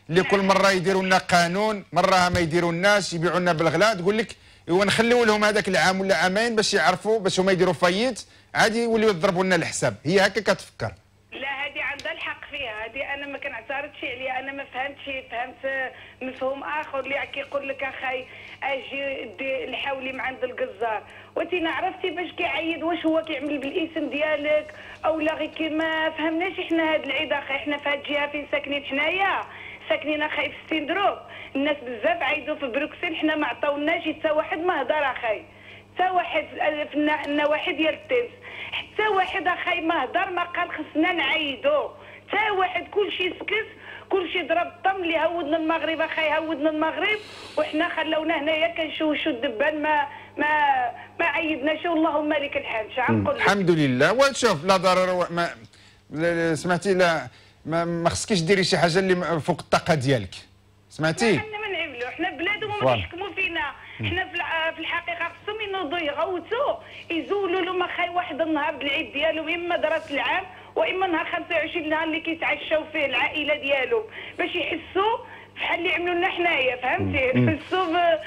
اللي كل مره يديروا لنا قانون، مره ما يديروا الناس يبيعوا لنا بالغلاء، تقول لك ايوا نخليو لهم هذاك العام ولا عامين باش يعرفوا باش هما يديروا فايت عادي يوليو يضربوا لنا الحساب. هي هكا كتفكر. لا هذه عندها الحق فيها، هذه انا ما كنعترضش عليها، انا ما فهمتش فهمت مفهوم اخر اللي كيقول لك اخي اجي دي الحولي من عند الجزار، وانتينا عرفتي باش كيعيد واش هو كيعمل بالاسم ديالك او لا غير كيما فهمناش احنا هذا العيد اخي. احنا في هذه الجهه فين ساكنين حنايا ساكنين اخي في ستيندروب، الناس بزاف عيدوا في بروكسل، حنا ما عطاوناش حتى واحد ما هضر اخي، حتى واحد في النواحي ديال التنس، حتى واحد اخي ما هضر ما قال خصنا نعيدو، حتى واحد كلشي سكت، كلشي ضرب الطم اللي هودنا المغرب اخي هودنا المغرب، وحنا خلونا هنايا كنشوشوا الدبان ما ما ما عيدناش اللهم لك الحمد. شنقول لك الحمد لله. وشوف لا ضرر ما سمعتي لا ما, ما خصكيش ديري شي حاجه اللي فوق الطاقه ديالك، سمعتي؟ حنا ما نعملوا، حنا بلادهم وما كيحكموا فينا، حنا في الحقيقه خصهم ينوضوا يغوتوا يزولوا لهم اخي واحد النهار العيد ديالهم، اما درس العام واما نهار خمسة وعشرين نهار اللي كيتعشاو فيه العائله ديالهم باش يحسوا بحال اللي عملوا لنا حنايا، فهمتي؟ يحسوا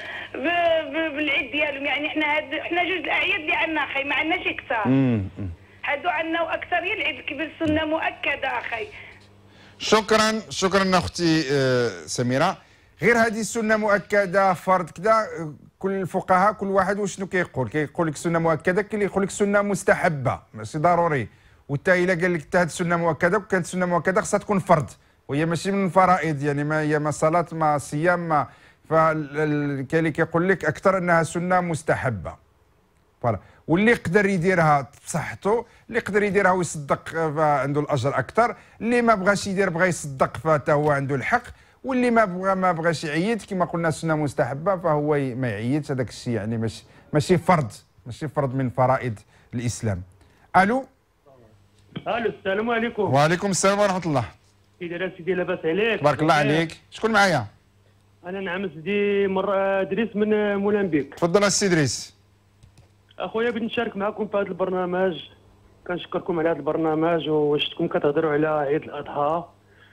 بالعيد ديالهم. يعني حنا هاد حنا جوج الاعياد اللي عندنا اخي ما عندناش كثار، هادو عندنا واكثر هي العيد الكبير سنه مؤكده اخي. شكرا شكرا اختي سميره. غير هذه السنه مؤكده فرض كذا، كل الفقهاء كل واحد وشنو كيقول، كيقول لك سنه مؤكده، كاين اللي يقول لك سنه مستحبه ماشي ضروري، وتا الا قال لك هذه السنه مؤكده وكانت سنه مؤكده خصها تكون فرض وهي ماشي من الفرائض، يعني ما هي ما صلاه ما صيام ما، فكاين اللي كيقول لك اكثر انها سنه مستحبه. فوالا، واللي يقدر يديرها بصحته، اللي يقدر يديرها ويصدق فعنده الاجر اكثر، اللي ما بغاش يدير بغى يصدق فتا هو عنده الحق، واللي ما بغى ما بغاش يعيد كما قلنا سنه مستحبه فهو ما يعيدش، هذاك الشيء يعني ماشي ماشي فرض، ماشي فرض من فرائض الاسلام. الو الو السلام عليكم. وعليكم السلام ورحمه الله. كي داير سيدي لاباس عليك؟ تبارك الله عليك. شكون معايا؟ انا نعم سيدي مر دريس من مولانبيك. تفضل السي دريس. اخويا بغيت نشارك معكم في هذا البرنامج، كنشكركم على هذا البرنامج وشفتكم كتهضروا على عيد الاضحى،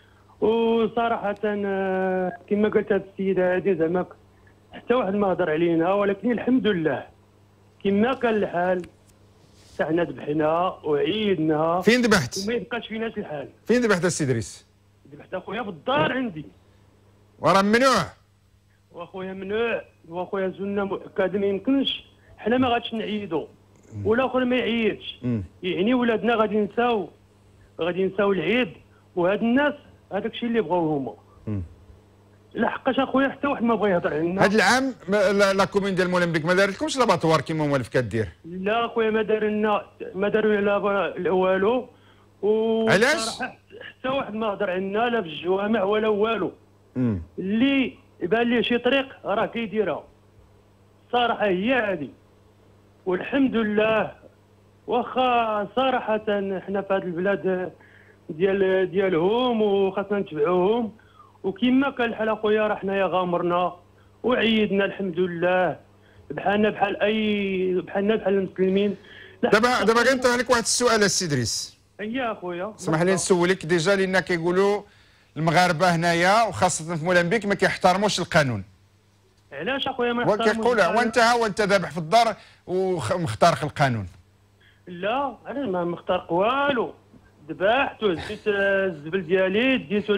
وصراحه كما قالت هذه السيده هذه زعما حتى واحد ما هضر علينا، ولكن الحمد لله كما كان الحال حتى حنا ذبحنا وعيدنا. فين ذبحت؟ وما يبقاش فيناش الحال. فين ذبحت السي دريس؟ ذبحت اخويا في الدار عندي. وراه ممنوع. واخويا ممنوع، واخويا سنه مؤكده ما يمكنش حنا ما غاديش نعيدوا والاخر ما يعيدش، يعني ولادنا غادي ينساو غادي ينساو العيد، وهاد الناس هذاك الشيء اللي بغاو هما. لا حقاش اخويا حتى واحد ما بغى يهضر علينا. هاد العام لا كومين ديال مولنبيك ما دارتلكمش لاباطوار كيما موالف كدير؟ لا اخويا ما دار لنا ما داروا لا والو. و علاش؟ حتى واحد ما هضر علينا لا في الجوامع ولا والو. اللي يبان ليه شي طريق راه كيديرها. الصراحه هي هذه، والحمد لله. واخا صراحه حنا في هذه البلاد ديال ديالهم وخاصنا نتبعوهم، وكما كان الحال اخويا راه حنايا غامرنا وعيدنا الحمد لله بحالنا بحال اي بحالنا بحال المسلمين. دابا دابا غنطرح لك واحد السؤال السي دريس. اييه اخويا اسمح لي نسولك ديجا، لان كيقولوا المغاربه هنايا وخاصه في مولنبيك ما كيحترموش القانون. علاش اخويا ما نحترموش؟ وكيقول وانت ها وانت ذابح في الدار ومخترق القانون. لا انا ما مخترق والو، ذبحت وزيت الزبل ديالي ديتو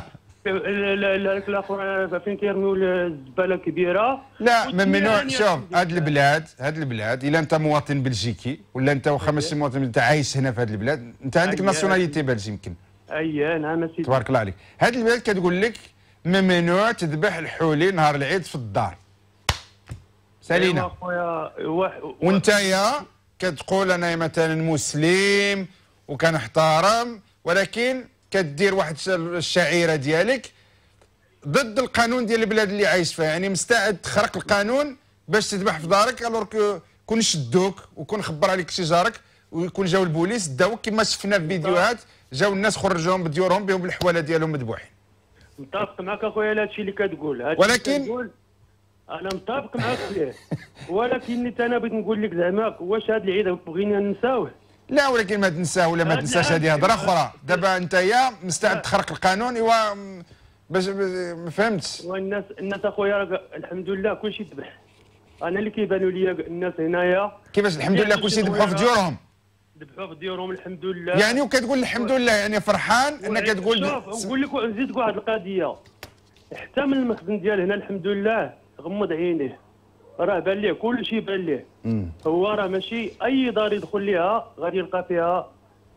هذاك الاخر فين كيرميو الزباله الكبيره. لا ممنوع. شوف هاد البلاد هاد البلاد الا انت مواطن بلجيكي ولا انت واخا ماشي مواطن انت عايش هنا في هاد البلاد، انت عندك ناسيوناليتي بلجي يمكن. اييه نعم سيدي تبارك الله عليك. هاد البلاد كتقول لك ممنوع تذبح الحولي نهار العيد في الدار. سالينا. ايوا خويا وانت يا كتقول انا مثلا مسلم وكنحترم، ولكن كدير واحد الشعيره ديالك ضد القانون ديال البلاد اللي عايش فيها، يعني مستعد تخرق القانون باش تذبح في دارك، الوغ كون شدوك وكون خبر عليك شي جارك ويكون جاو البوليس داوك كما شفنا في فيديوهات، جاو الناس خرجوهم بديورهم بهم بالحواله ديالهم مذبوحين. متفق معك اخويا على هادشي اللي كتقول، ولكن انا متفق معك فيه، ولكن انا بغيت نقول لك زعما واش هذا العيد بغينا ننساوه؟ لا ولكن ما تنساه ولا ما تنساش، هذه هضره اخرى. دابا انت يا مستعد تخرق القانون، ايوا باش ما فهمتش. والناس الناس اخويا الحمد لله كلشي ذبح. انا اللي كيبانوا لي الناس هنايا كيفاش الحمد لله كلشي ذبحوا في ديورهم؟ ذبحوا في ديورهم الحمد لله. يعني وكتقول الحمد لله يعني فرحان انك كتقول. شوف نقول لك نزيدك واحد القضيه، حتى من المخزن ديال هنا الحمد لله غمض عينيه، راه بان ليه كلشي بان ليه. هو راه ماشي اي دار يدخل ليها غادي يلقى فيها،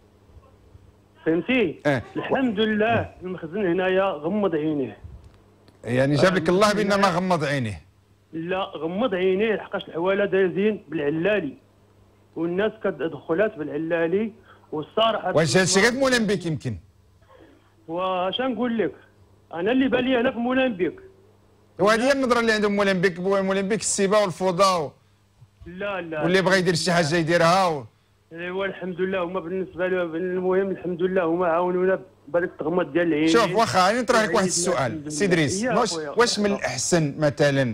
فهمتي؟ اه. الحمد لله المخزن هنايا غمض عينيه. يعني جاب لك الله بان ما غمض عينيه. لا غمض عينيه لحقاش الحواله دايزين بالعلالي والناس كتدخلات بالعلالي والصراحه. واش هادشي غير مولمبيك يمكن؟ واش نقول لك انا اللي بان لي هنا في مولمبيك. وهذه هي النظره اللي عندهم مولمبيك، مولمبيك السيبه والفوضى و... لا لا واللي بغى يدير شي حاجه يديرها و... ايوا الحمد لله هما بالنسبه لهم المهم الحمد لله هما عاونونا بهذاك التغمض ديال العين. شوف واخا انا نطرح لك واحد السؤال سي دريس، واش واش من الاحسن مثلا،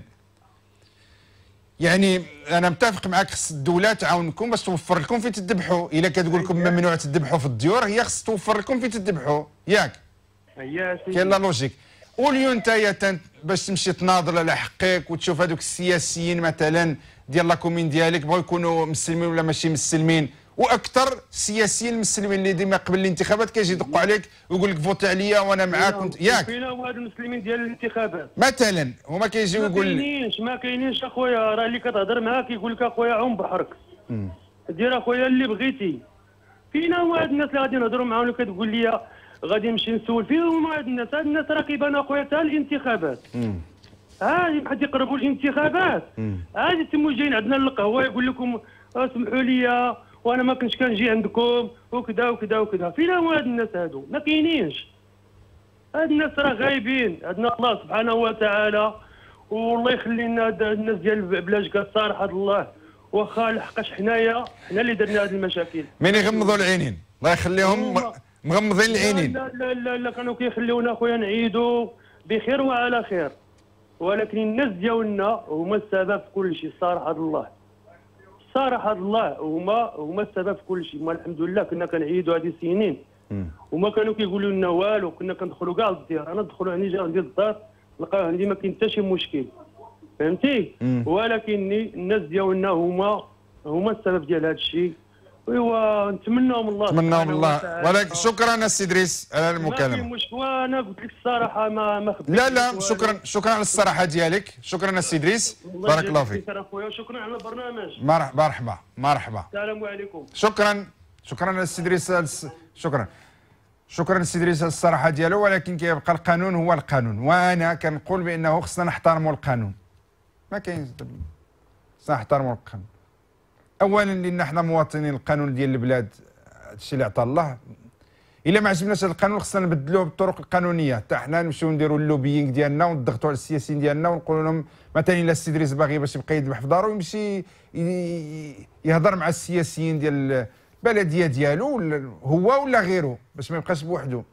يعني انا متفق معك خص الدوله تعاونكم باش توفر لكم فين تذبحوا، الا كتقول لكم ممنوع تذبحوا في الديور هي خص توفر لكم فين تذبحوا ياك؟ هي كاين لا لوجيك. واليوم نتايا باش تمشي تناضل على حقك وتشوف هذوك السياسيين مثلا ديال لا كومين ديالك بغاو يكونوا مسلمين ولا ماشي مسلمين، واكثر السياسيين المسلمين اللي ديما قبل الانتخابات كيجي يدقوا عليك ويقول لك فوتي عليا وانا معاك كنت ياك. فينا هما هاد المسلمين ديال الانتخابات مثلا هما كيجيو يقول ما كاينينش ما كاينينش اخويا، راه اللي كتهضر معاك يقول لك اخويا عوم بحرك دير اخويا اللي بغيتي. فينا هما هاد الناس اللي غادي نهضروا معاهم اللي كتقول لي غادي نمشي نسول فيهم هما هاد الناس. هاد الناس راه كيبانوا اخويا حتى الانتخابات عادي بحال يقربوا الانتخابات عادي تموا جايين عندنا للقهوه يقول لكم اسمحوا لي وانا ما كنتش كنجي عندكم وكذا وكذا وكذا. فينا هما هاد الناس هادو؟ ما كاينينش. هاد الناس راه غايبين عندنا الله سبحانه وتعالى، والله يخلي لنا الناس ديال بلاجكا الصراحه الله، واخا لحقاش حنايا حنا اللي درنا هاد المشاكل. من يغمضوا العينين الله يخليهم مغمضين العينين. لا لا لا, لا كانوا كيخليونا اخويا نعيدوا بخير وعلى خير، ولكن الناس ديالنا هما السبب في كل شيء الصراحه الله. صراحه الله هما هما السبب في كل شيء. ما الحمد لله كنا كنعيدوا هذه السنين وما كانوا كيقولوا لنا والو، كنا كندخلوا كاع للديار. انا ندخلوا عندي جا عندي الدار نلقاو عندي ما كاين حتى شي مشكل، فهمتي؟ ولكن الناس ديالنا هما هما السبب ديال هذا الشيء. ايوا نتمناو من الله نتمناو من الله. ولكن شكرا السي دريس على المكالمه. ما كاين مشكل، وانا قلت لك الصراحه ما ما خديتش. لا لا شكرا شكرا على الصراحه ديالك، شكرا السي دريس بارك الله فيك. شكرا على البرنامج. مرحبا مرحبا مرحبا. السلام عليكم. شكرا شكرا السي دريس، شكرا شكرا السي دريس على الصراحه ديالو. ولكن كيبقى القانون هو القانون، وانا كنقول بانه خصنا نحترموا القانون. ما كاينش خصنا نحترموا القانون اولا لان حنا مواطنين القانون ديال البلاد، هادشي اللي عطا الله. الا ما عجبناش هذا القانون خصنا نبدلوه بالطرق القانونيه، حتى حنا نمشيو نديروا اللوبيينغ ديالنا ونضغطوا على السياسيين ديالنا ونقولوا لهم مثلا الا السي دريس باغي باش يبقى يذبح في دارو يمشي يهضر مع السياسيين ديال البلديه ديالو هو ولا غيره باش ما يبقاش بوحدو.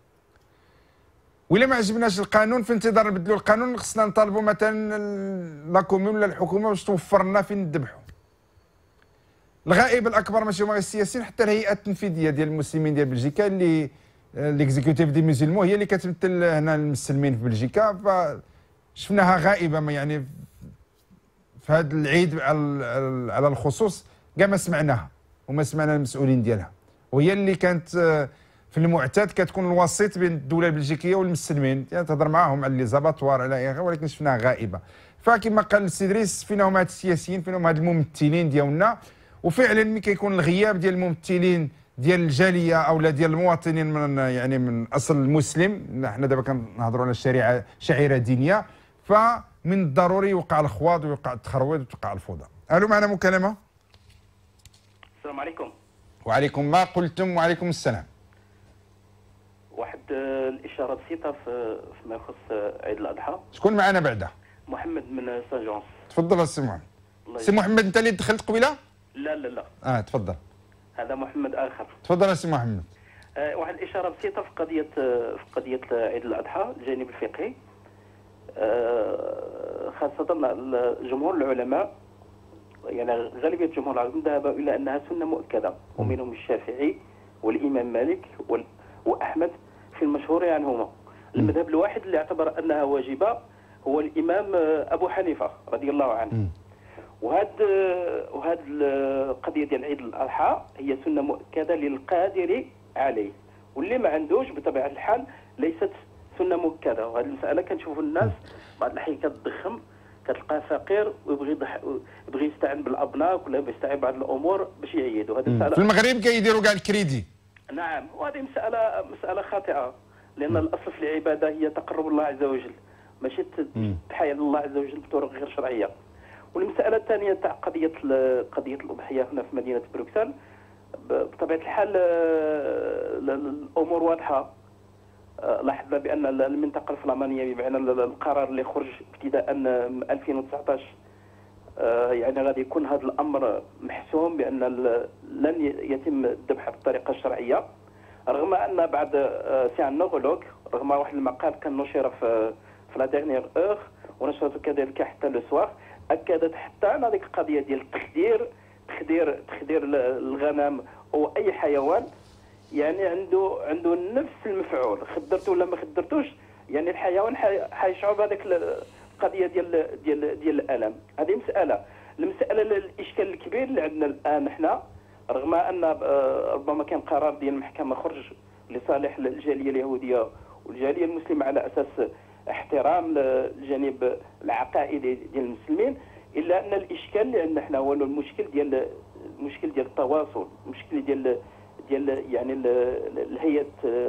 وإلا ما عجبناش القانون في انتظار نبدلوا القانون خصنا نطالبوا مثلا لا كومون ولا الحكومه باش توفر لنا فين نذبحوا. الغائب الاكبر ماشي هما السياسيين، حتى الهيئه التنفيذيه ديال المسلمين ديال بلجيكا اللي ليكزيكوتيف دي ميزيلمون هي اللي كتمثل هنا المسلمين في بلجيكا، فشفناها غائبه. يعني في هذا العيد على الخصوص كاع ما سمعناها وما سمعنا المسؤولين ديالها، وهي اللي كانت في المعتاد كتكون الوسيط بين الدوله البلجيكيه والمسلمين، يعني تهضر معاهم على لي زاباتوار على اخره، ولكن شفناها غائبه. فكما قال السي دريس فينا هما هاد السياسيين، فينا هما هاد الممثلين ديالنا. وفعلا ملي كيكون الغياب ديال الممثلين ديال الجاليه او ديال المواطنين من يعني من اصل مسلم، حنا دابا كنهضروا على الشريعه شعيره دينيه، فمن الضروري يوقع الخواض ويوقع التخرويض وتوقع الفوضى. الو معنا مكالمه. السلام عليكم. وعليكم ما قلتم وعليكم السلام. واحد الاشاره بسيطه في فيما يخص عيد الاضحى. شكون معنا بعدا؟ محمد من سان جونس. تفضل السي محمد. سي محمد انت اللي دخلت قبيله؟ لا لا لا. اه تفضل. هذا محمد اخر. تفضل السي محمد. آه واحد الاشاره بسيطه في قضيه في قضيه عيد الاضحى، الجانب الفقهي. آه خاصه جمهور العلماء، يعني غالبيه جمهور العلماء ذهبوا الى انها سنه مؤكده، ومنهم الشافعي والامام مالك واحمد في المشهور عنهما. المذهب الواحد اللي اعتبر انها واجبه هو الامام ابو حنيفه رضي الله عنه. وهاد وهاد القضيه ديال عيد الاضحى هي سنه مؤكده للقادر عليه، واللي ما عندوش بطبيعه الحال ليست سنه مؤكده. وهذه المساله كنشوفوا الناس بعض الاحيان كتضخم، كتلقاه فقير ويبغي يضح يبغي يستعين بالابناء ولا يستعين بعض الامور باش يعيدوا. هذه مساله في المغرب كيديروا كاع الكريدي. نعم، وهذه مساله مساله خاطئه، لان الاصل في العباده هي تقرب الله عز وجل، ماشي تحايل الله عز وجل بطرق غير شرعيه. والمساله الثانيه تاع قضيه قضيه الاضحيه هنا في مدينه بروكسل، بطبيعه الحال الامور واضحه. لاحظنا بان المنطقه الفلامانيه بمعنى القرار اللي خرج ابتداء من ألفين وتسعطاش يعني غادي يكون هذا الامر محسوم بان لن يتم الذبح بالطريقه الشرعيه، رغم ان بعد سي ان نوغولوج، رغم واحد المقال كان نشر في في لا ديرنيير اور ونشرته كذلك حتى لو سوار، اكدت حتى ان هذيك القضيه ديال التخدير تخدير تخدير الغنم او اي حيوان يعني عنده عنده نفس المفعول، خدرته ولا ما خدرتوش يعني الحيوان حيشعر بهذيك القضيه ديال ديال ديال الالم. هذه مساله. المساله الاشكال الكبير اللي عندنا الان احنا، رغم ان ربما كان قرار ديال المحكمه خرج لصالح الجاليه اليهوديه والجاليه المسلمه على اساس احترام الجانب العقائدي ديال المسلمين، الا ان الاشكال اللي عندنا احنا هو المشكل ديال المشكل ديال التواصل، المشكل ديال ديال يعني الهيئه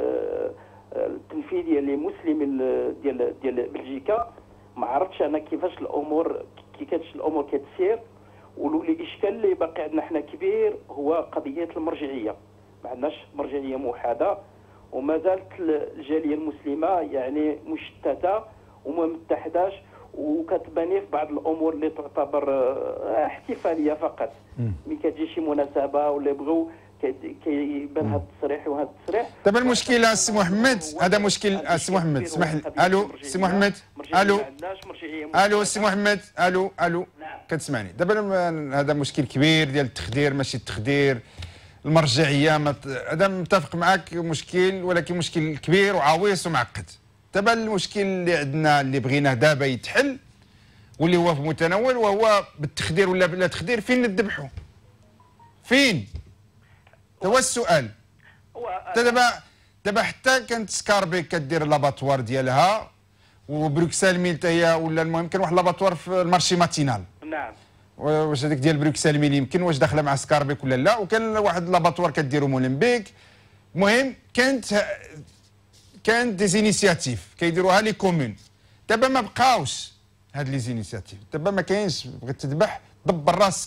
التنفيذيه لمسلم ديال ديال بلجيكا. ما عرفتش انا كيفاش الامور كيفاش الامور كتسير. والاشكال اللي باقي عندنا احنا كبير هو قضيه المرجعيه، ما عندناش مرجعيه موحده، وما زالت الجاليه المسلمه يعني مشتته وما متحداش، وكتباني في بعض الامور اللي تعتبر احتفاليه فقط. ملي كتجي شي مناسبه ولا يبغوا كيبان هذا التصريح وهذا التصريح. دابا المشكل السي محمد، هذا مشكل السي محمد، اسمح لي. الو سي محمد، الو الو سي محمد، الو الو كتسمعني؟ دابا هذا مشكل كبير ديال التخدير، ماشي التخدير، المرجعيه. هذا متفق معك، مشكل ولكن مشكل كبير وعويص ومعقد. دابا المشكل اللي عندنا اللي بغيناه دابا يتحل واللي هو في المتناول، وهو بالتخدير ولا بلا تخدير، فين نذبحوا؟ فين؟ هو السؤال. دابا دابا حتى كانت سكاربيك كدير لاباطوار ديالها، وبروكسل ميل حتى هي، ولا المهم كان واحد لاباطوار في المارشي ماتينال. نعم. واش هذيك ديال بروكسل ميل يمكن واش داخله مع سكاربيك ولا لا، وكان واحد لاباطوار كديرو مولمبيك. المهم كانت كانت دي زينيسياتيف كيديروها لي كومون. دابا ما بقاوش هاد لي زينيسياتيف، دابا ما كاينش. بغيت تذبح دبر راسك،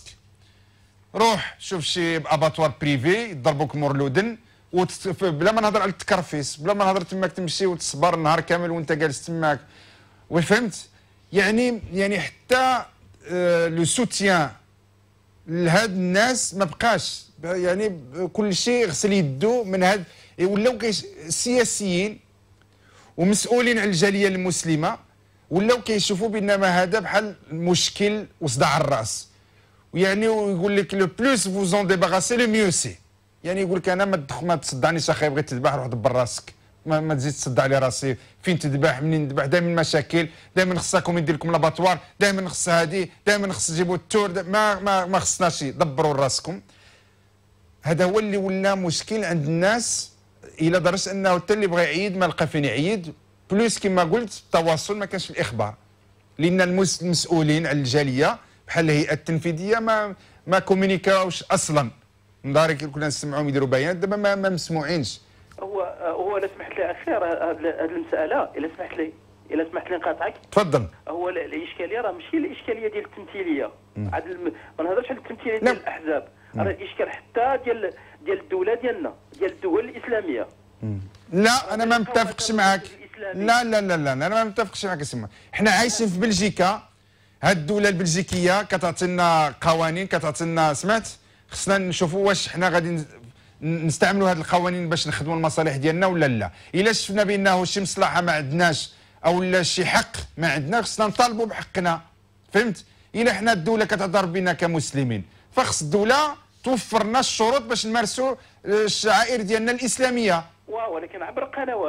روح شوف شي اباطوار بريفي يضربوك مور الودن، وتت... بلا ما نهضر على التكرفيس، بلا ما نهضر تماك تمشي وتصبر النهار كامل وانت جالس تماك. وفهمت يعني يعني حتى آه لو سوتيان لهاد الناس ما بقاش، يعني كل شيء غسل يدو من هاد. ولاو السياسيين ومسؤولين على الجاليه المسلمه ولاو كيشوفوا بانما هذا بحال مشكل وصداع الراس، يعني ويقول لك لو بلوس فو زون ديباغاسي لو ميو سي. يعني يقول لك انا ما ما تصدعنيش اخي، بغيت تذبح روح دبر راسك، ما, ما تزيد تصدع لي راسي. فين تذبح منين نذبح؟ دائما مشاكل، دائما خصكم يدير لكم لاباطوار، دائما خص هذه، دائما خص تجيبوا التور، ما ما ما خصناش. دبروا راسكم. هذا هو اللي ولا مشكل عند الناس، الى درجه انه حتى اللي بغى يعيد ما لقى فين يعيد. بلوس كما قلت التواصل ما كانش في الاخبار، لان المسؤولين على الجاليه بحال الهيئه التنفيذيه ما ما كومونيكاوش اصلا. نضاري كنا نسمعوهم يديروا بيانات، دابا ما, ما مسموعينش. هو هو الا سمحت لي اخي، راه هذه المساله الا سمحت لي الا سمحت لي نقاطعك. تفضل. هو الاشكاليه راه ماشي الاشكاليه ديال التمثيليه، عاد الم... ما نهضرش على التمثيليه ديال الاحزاب، راه الاشكال حتى ديال ديال الدوله ديالنا، ديال الدول الاسلاميه. مم. لا انا ما متفقش معك. لا لا لا لا انا ما متفقش معك. اسمع، حنا عايشين في بلجيكا، هاد الدوله البلجيكيه كتعطينا قوانين، كتعطينا سمعت. خصنا نشوفوا واش حنا غادي نستعملوا هاد القوانين باش نخدموا المصالح ديالنا ولا لا. الا شفنا بانه شي مصلحه ما عندناش او لا شي حق ما عندنا، خصنا نطالبوا بحقنا. فهمت؟ الا حنا الدوله كتهضر بنا كمسلمين، فخص الدوله توفر لنا الشروط باش نمارسوا الشعائر ديالنا الاسلاميه. ولكن عبر قنوات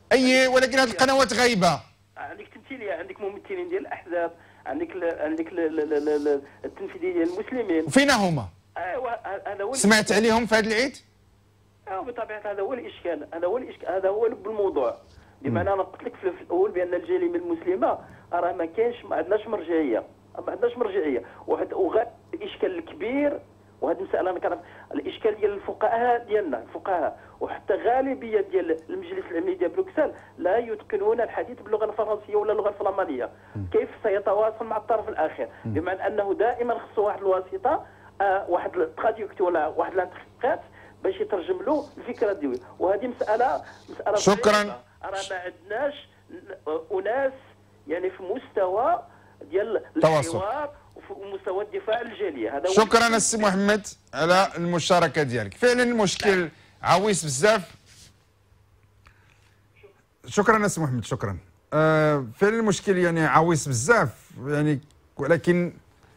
اي ولكن هذه القنوات غايبه. عندك تمثيليه، عندك ممثلين ديال الاحزاب، عندك ل... عندك ل... ل... ل... ل... التنفيذيه ديال المسلمين. فين هما؟ ايوا هذا هو سمعت عليهم في هذا العيد؟ اه بطبيعه هذا هو الاشكال، هذا هو الاشكال، هذا هو لب الموضوع. بمعنى انا قلت لك في الاول بان الجريمه المسلمه راه ما كاينش، ما عندناش مرجعيه، ما عندناش مرجعيه، واحد وغا الاشكال الكبير. وهذه المساله انا كنعرف الاشكال ديال الفقهاء ديالنا، الفقهاء وحتى غالبيه ديال المجلس الامني ديال بروكسل لا يتقنون الحديث باللغه الفرنسيه ولا اللغه الفلامانيه. كيف سيتواصل مع الطرف الاخر؟ بمعنى انه دائما خصو واحد الواسطه، آه واحد التراديكت ولا واحد الانتربريت باش يترجم له الفكره ديالو. وهذه مساله مساله شكرا. راه ما عندناش اناس يعني في مستوى ديال التواصل الحوار ومستوى الدفاع الجاليه. هذا شكرا السي محمد على المشاركه ديالك. فعلا المشكل عويص بزاف. شكرا السي محمد شكرا. آه فعلا المشكل يعني عويص بزاف يعني، ولكن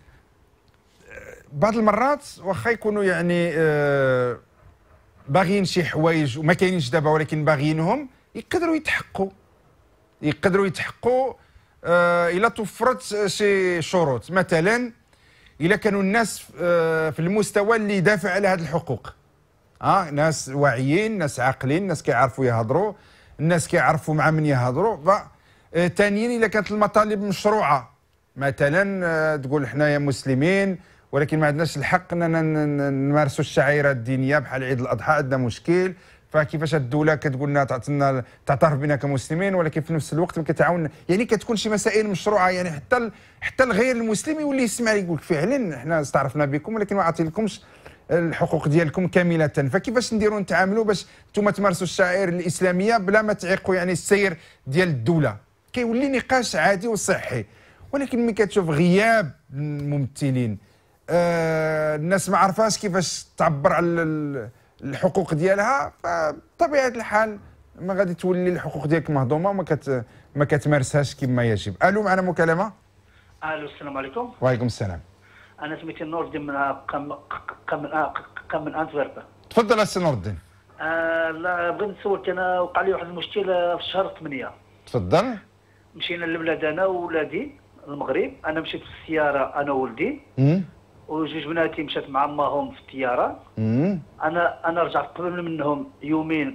بعض المرات واخا يكونوا يعني آه باغيين شي حوايج وما كاينينش دابا ولكن باغيينهم، يقدروا يتحققوا يقدروا يتحققوا آه الا توفرت شي شروط. مثلا الا كانوا الناس آه في المستوى اللي يدافع على هذه الحقوق، اه ناس واعيين، ناس عاقلين، ناس كيعرفوا يهضروا، الناس كيعرفوا مع من يهضروا. ف ثانيا الا كانت المطالب مشروعه، مثلا آه تقول حنايا مسلمين ولكن ما عندناش الحق اننا نمارسوا الشعائر الدينيه بحال عيد الاضحى، عندنا مشكل. فكيفاش الدوله كتقول لنا تعطينا تعترف بنا كمسلمين ولكن في نفس الوقت ما كتعاون، يعني كتكون شي مسائل مشروعه، يعني حتى حتى الغير المسلم يولي يسمع يقول فعلا حنا استعرفنا بكم ولكن ما عطيناكمش الحقوق ديالكم كامله. فكيفاش نديروا نتعاملوا باش نتوما تمارسوا الشعائر الاسلاميه بلا ما تعيقوا يعني السير ديال الدوله؟ كيولي نقاش عادي وصحي. ولكن ملي كتشوف غياب الممثلين، آه الناس ما عرفاش كيفاش تعبر على الحقوق ديالها، فبطبيعه الحال ما غادي تولي الحقوق ديالك مهضومه وما كت ما كتمارسهاش كما يجب. الو معنا مكالمه. الو السلام عليكم. وعليكم السلام. انا سميتي نور الدين من قم قم قم من انتوربا. تفضل السي نور الدين. آه لا بغيت نسولك، انا وقع لي واحد المشكل في شهر ثمانية. تفضل. مشينا للبلاد انا وولادي المغرب، انا مشيت في السياره انا وولدي وجوج بناتي مشات مع امهم في الطياره. انا انا رجعت قبل منهم يومين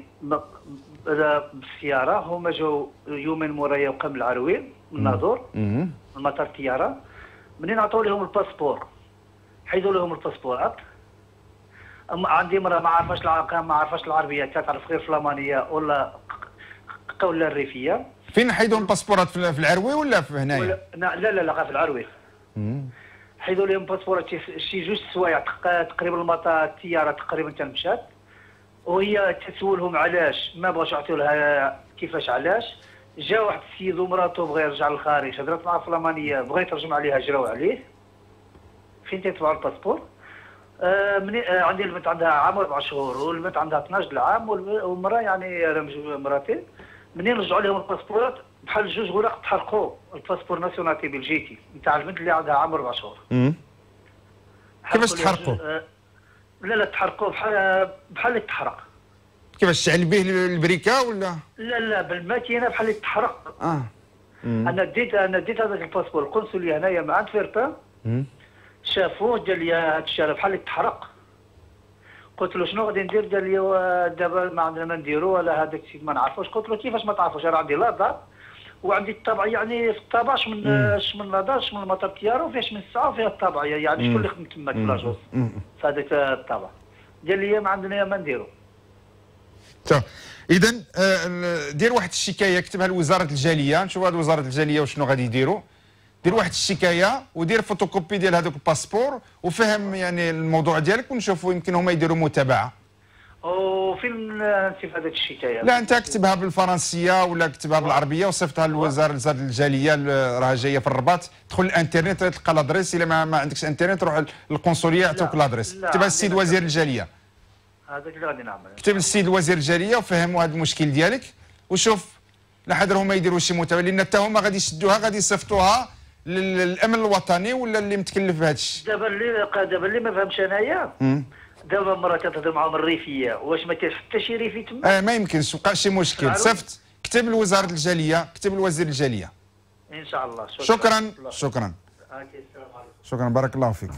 بالسياره، هما جاو يومين مورايا وقام من العرويل من ناظور من مطار الطياره. منين عطوا لهم الباسبور حيدوا لهم الباسبورات. عندي مرة ما عارفاش ما عارفاش العربيه، كتعرف غير الفلامانيه ولا ولا الريفيه. فين حيدوا الباسبورات؟ في العروي ولا في هنايا؟ لا لا لا غير في العروي. حيدوا لهم باسبورات شي جوج سوايع تقريبا المطار الطياره تقريبا كان مشات، وهي تسولهم علاش ما بغاوش يعطيو لها كيفاش علاش. جا واحد السيد ومراته بغى يرجع للخارج، هضرت مع الفلامانيه بغى يترجم عليها، جراو عليه فين تيطبعوا الباسبور. آه من آه عندي البنت عندها عام واربع شهور والبنت عندها اثناش العام والمراه يعني مراتين. منين رجعوا لهم الباسبورات بحال جوج غلاق تحرقوا الباسبور ناسيوناليتي بلجيكي نتاع البنت اللي عندها عام اربع شهور. كيفاش تحرقوا؟ آه لا لا تحرقوا بحال بحال اللي تحرق. كيفاش تشعل به البريكه ولا؟ لا لا بالماكينه بحال اللي تحرق. اه مم. انا ديت انا ديت هذاك الباسبور القنصليه هنايا مع انتفيربا، شافوه قال لي هذا الشارع بحال اللي تحرق. قلت له شنو غادي ندير؟ قال لي دابا ما عندنا ما نديرو ولا هذاك الشيء ما نعرفوش. قلت له كيفاش ما تعرفوش؟ انا عندي لادا وعندي الطابع يعني في الطابع من من لادا من مطار الطياره وفيهش من الساعه وفيها الطابع يعني شكون اللي خدم تماك في لاجوز في هذاك الطابع. قال لي ما عندنا ما نديرو. اذا دير واحد الشكايه كتبها لوزاره الجاليه، نشوف هاد وزاره الجاليه وشنو غادي يديروا. دير واحد الشكايه ودير فوتوكوبي ديال هذاك الباسبور وفهم يعني الموضوع ديالك ونشوفوا يمكن هما يديروا متابعه. وفين نكتب هذيك الشكايه؟ لا انت اكتبها بالفرنسيه ولا اكتبها بالعربيه وصيفطها لوزاره وزاره الجاليه، راها جايه في الرباط. دخل الانترنت تلقى لادريس، الا ما, ما عندكش انترنت روح للقنصليه يعطوك لادريس. كتبها السيد وزير الجاليه. هذاك اللي غادي نعمل. كتب للسيد وزير الجاليه وفهموا هذا المشكل ديالك وشوف لحد هما يديروا شي متابعه، لان حتى هما غادي يشدوها غادي يصيفطوها للامن الوطني ولا اللي متكلف بهذا الشيء. دابا اللي دابا اللي ما فهمش انايا دابا مرة كتهضر معاهم الريفيه، واش ما كاينش حتى شي ريفي تما؟ اه ما يمكنش، مابقاش شي مشكل. صيفط كتب لوزاره الجاليه، كتب لوزير الجاليه. ان شاء الله. شكرا شكرا شكرا, شكرا بارك الله فيك.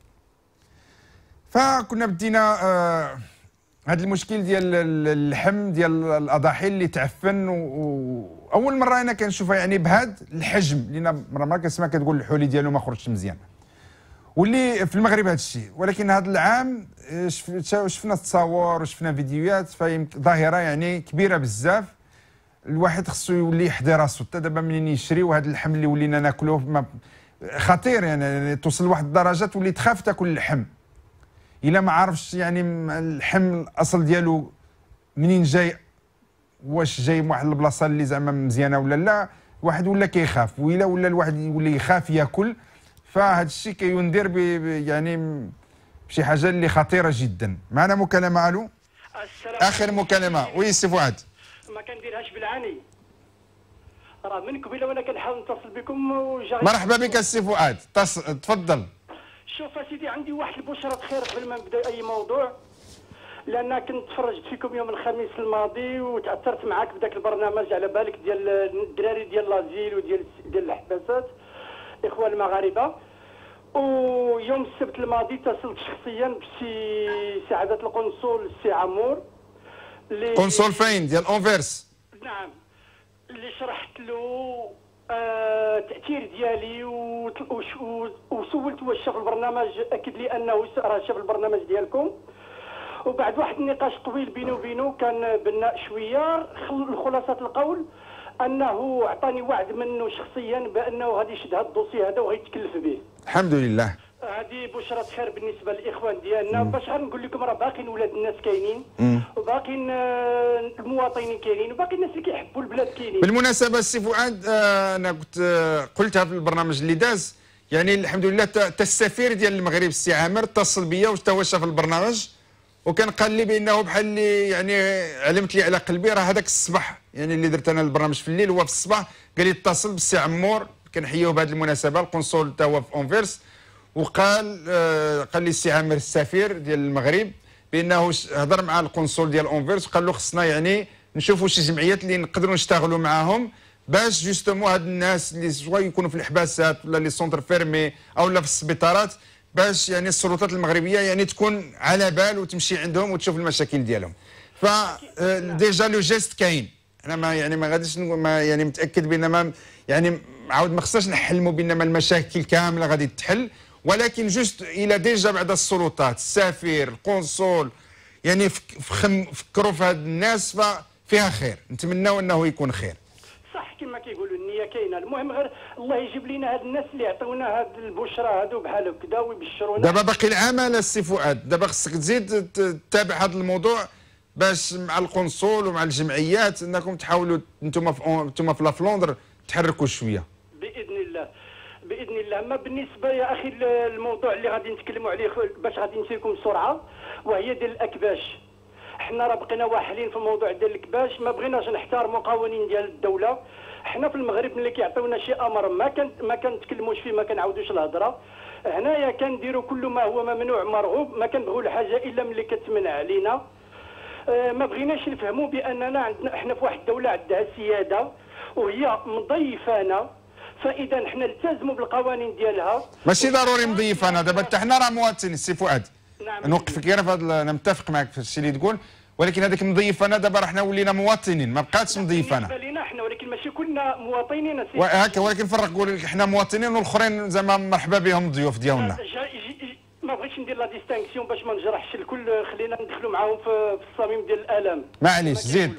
فكنا بدينا آه هذا المشكل ديال اللحم ديال الاضاحي اللي تعفن، واول مره انا كنشوفها يعني بهذا الحجم، لان مره مره كنسمع كتقول الحولي ديالو ما خرجش مزيان، واللي في المغرب هذا الشيء. ولكن هذا العام شفنا التصاور وشفنا فيديوهات، فظاهره يعني كبيره بزاف. الواحد خصو يولي يحضي راسو حتى دابا منين يشريو هذا اللحم اللي ولينا ناكلوه خطير، يعني توصل لواحد الدرجه تولي تخاف تاكل اللحم الا ما عارفش يعني اللحم الاصل ديالو منين جاي، واش جاي من واحد البلاصه اللي زعما مزيانه ولا لا. الواحد ولا كيخاف، وإلا ولا الواحد يولي يخاف ياكل، فهذا الشيء كيندير يعني بشي حاجه اللي خطيره جدا. معنا مكالمه. الو اخر مكالمه. وي سي فؤاد. ما كنديرهاش بالعاني، راه من قبيله وانا كنحاول نتصل بكم وجا. مرحبا بك السي فؤاد، تفضل. شوف اسيدي، عندي واحد البشرة خير قبل ما نبدا اي موضوع، لان كنت تفرجت فيكم يوم الخميس الماضي وتاثرت معاك بداك البرنامج على بالك ديال الدراري ديال لازيل وديال ديال الحباسات اخوان المغاربه. ويوم السبت الماضي اتصلت شخصيا بشي سعاده القنصل السي عمور. قنصل فين؟ ديال اونفيرس. نعم، اللي شرحت له آه التاثير ديالي وسولت واش شاف البرنامج، اكد لي انه راه شاف البرنامج ديالكم. وبعد واحد النقاش طويل بيني وبينه كان بناء شويه، خلاصه القول انه اعطاني وعد منه شخصيا بانه غادي يشد هذا الدوسي هذا وغيتكلف به. الحمد لله. هذه بشرة خير بالنسبه للاخوان ديالنا. باش غير نقول لكم راه باقيين ولاد الناس كاينين، وباقيين المواطنين كاينين، وباقي الناس اللي كيحبوا البلاد كاينين. بالمناسبه السي فؤاد، آه انا كنت آه قلتها في البرنامج اللي داز، يعني الحمد لله تا السفير ديال المغرب السي عامر اتصل بيا وتا هو شاف البرنامج، وكان قال لي بانه بحال اللي يعني علمت لي على قلبي، راه هذاك الصباح يعني اللي درت انا البرنامج في الليل، هو في الصباح قال لي اتصل بالسي عمور، كنحييه بهذه المناسبه، القنصل تا هو في اونفيرس، وقال آه قال لي السي عامر السفير ديال المغرب بانه هضر مع القنصل ديال اونفيرس وقال له خصنا يعني نشوفوا شي جمعيات اللي نقدروا نشتغلوا معاهم باش جوستومون هاد الناس اللي سواء يكونوا في الحباسات ولا لي سونتر فيرمي او لا في السبيطارات، باش يعني السلطات المغربيه يعني تكون على بال وتمشي عندهم وتشوف المشاكل ديالهم. ف ديجا لو جيست كاين، انا ما يعني ما غاديش ما يعني متاكد بان ما يعني عاود ما خصناش نحلموا بان ما المشاكل كامله غادي تحل، ولكن جوست الى ديجا بعد السلطات السفير القنصل يعني فكروا في هاد الناس ففيها خير، نتمناو انه يكون خير. صح كما كيقولوا النيه كاينه، المهم غير الله يجيب لنا هاد الناس اللي يعطيونا هاد البشرى هادو بحال هكذا ويبشرونا. دابا باقي العمل السي فؤاد، دابا خصك تزيد تتابع هذا الموضوع باش مع القنصل ومع الجمعيات انكم تحاولوا انتم في انتم في لافلوندر تحركوا شويه. باذن الله باذن الله. اما بالنسبه يا اخي الموضوع اللي غادي نتكلموا عليه باش غادي نمشي لكم بسرعه، وهي ديال الاكباش. حنا راه بقينا واحلين في الموضوع ديال الكباش، ما بغيناش نحترموا قوانين ديال الدوله. حنا في المغرب ملي كيعطيونا شي امر ما كان ما كنتكلموش فيه، ما كنعاودوش الهضره. هنايا كنديروا كل ما هو ممنوع مرغوب، ما كنبغيو الحاجه الا ملي كتمنع علينا. آه ما بغيناش نفهموا باننا عندنا حنا في واحد الدوله عندها سياده وهي مضيفانا، فاذا حنا نلتزموا بالقوانين ديالها. ماشي ضروري مضيفانا، دابا حتى حنا راه مواطنين السي فؤاد. نعم نوقفك غير في هذا، انا متفق معك في الشيء اللي تقول، ولكن هذاك مضيفانا دابا راه حنا ولينا مواطنين، ما بقاتش مضيفانا. بالنسبه لينا حنا، ولكن ماشي كلنا مواطنين. هكا ولكن فرق، قول حنا مواطنين والاخرين زعما مرحبا بهم الضيوف ديالنا. ما بغيتش ندير لا ديستانكسيون باش ما نجرحش الكل، خلينا ندخلوا معاهم في الصميم ديال الالم. معليش زيد.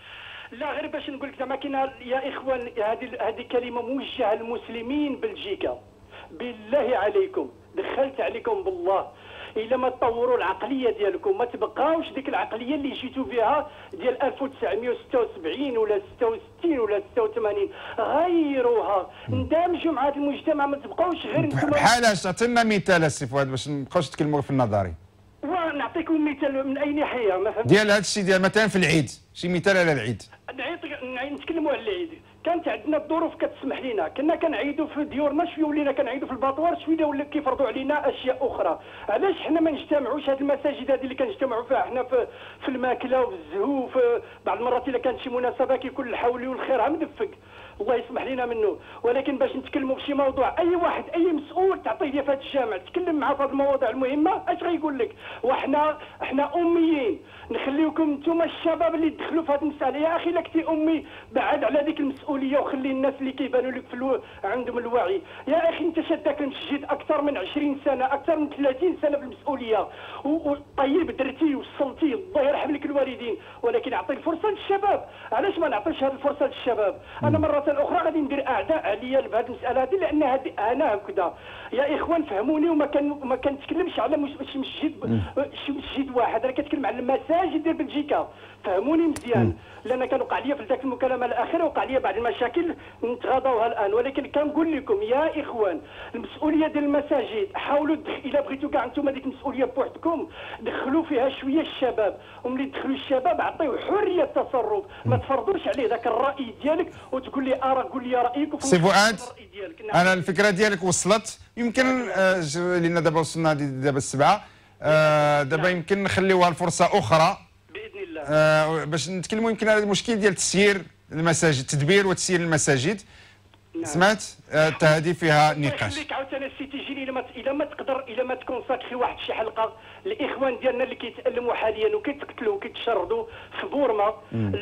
لا غير باش نقول لك زعما كاينه يا اخوان، هذه هذه كلمه موجهه للمسلمين بلجيكا. بالله عليكم، دخلت عليكم بالله، الا ما تطوروا العقليه ديالكم، ما تبقاوش ديك العقليه اللي جيتوا بها ديال ألف وتسعمائة وستة وسبعين ولا ستة وستين ولا ستة وثمانين، غيروها، اندمجوا مع هذا المجتمع، ما تبقاوش غير انتم بحالاش. عطينا مثال السي فؤاد باش ما نبقاوش نتكلموا في النظري. ونعطيكم مثال من اي ناحيه، ما فهمتش ديال هذا الشيء، ديال مثلا في العيد، شي مثال على العيد. العيد نتكلموا على العيد. كانت عندنا الظروف كتسمح لنا، كنا كنعيدوا في ديورنا شويه ولينا كنعيدوا في الباطوار شويه ولا كيفرضوا علينا اشياء اخرى. علاش حنا ما نجتمعوش هذه المساجد هذه اللي كنجتمعوا فيها حنا في, في الماكله وفي الزهو، في بعض المرات الا كانت شي مناسبه كيكون الحولي والخير مدفق الله يسمح لنا منه، ولكن باش نتكلموا بشي موضوع اي واحد اي مسؤول تعطيه في هذا الجامع تكلم معاه في هذه المواضيع المهمه اش غيقول لك؟ وحنا احنا اميين، نخليكم نتوما الشباب اللي تدخلوا في هذه المساله. يا اخي لا كنتي امي بعد على ديك المسؤوليه وخلي الناس اللي كيبانوا لك في الو... عندهم الوعي. يا اخي انت شادك المسجد اكثر من عشرين سنه، اكثر من ثلاثين سنه في المسؤوليه، وطيب درتي وصلتي الله يرحم لك الوالدين، ولكن اعطي الفرصه للشباب. علاش ما نعطيش هذه الفرصه للشباب؟ انا مره اخرى غادي ندير اعداء عليا بهذه المساله هذه، لان هذه انا هكذا. يا اخوان فهموني، وما كان ما كنتكلمش على مش مسجد شي مسجد واحد، انا كنتكلم على المساجد ديال بلجيكا. فهموني مزيان، لان كان وقع لي في ذاك المكالمه الاخيره وقع لي بعض المشاكل نتغاضوها الان، ولكن كنقول لكم يا اخوان المسؤوليه ديال المساجد حاولوا الا بغيتوا كاع انتم هذيك المسؤوليه بوحدكم دخلوا فيها شويه الشباب، وملي تدخلوا الشباب عطيو حريه التصرف، ما تفرضوش عليه ذاك الراي ديالك وتقول لي ارى قول لي رايك. سي فؤاد انا الفكره ديالك وصلت، يمكن آه لان دابا وصلنا دابا السبعه، آه دابا يمكن نخليوها الفرصه اخرى باذن الله آه باش نتكلموا يمكن على المشكل ديال تسيير المساجد، تدبير وتسيير المساجد. نعم. سمعت حتى آه هذه فيها نقاش. خليك عاوتاني السي تيجيني الا ما الا ما تقدر الا ما تكونساكري واحد شي حلقه الاخوان ديالنا اللي كيتالموا حاليا وكيتقتلوا وكيتشردوا في بورما،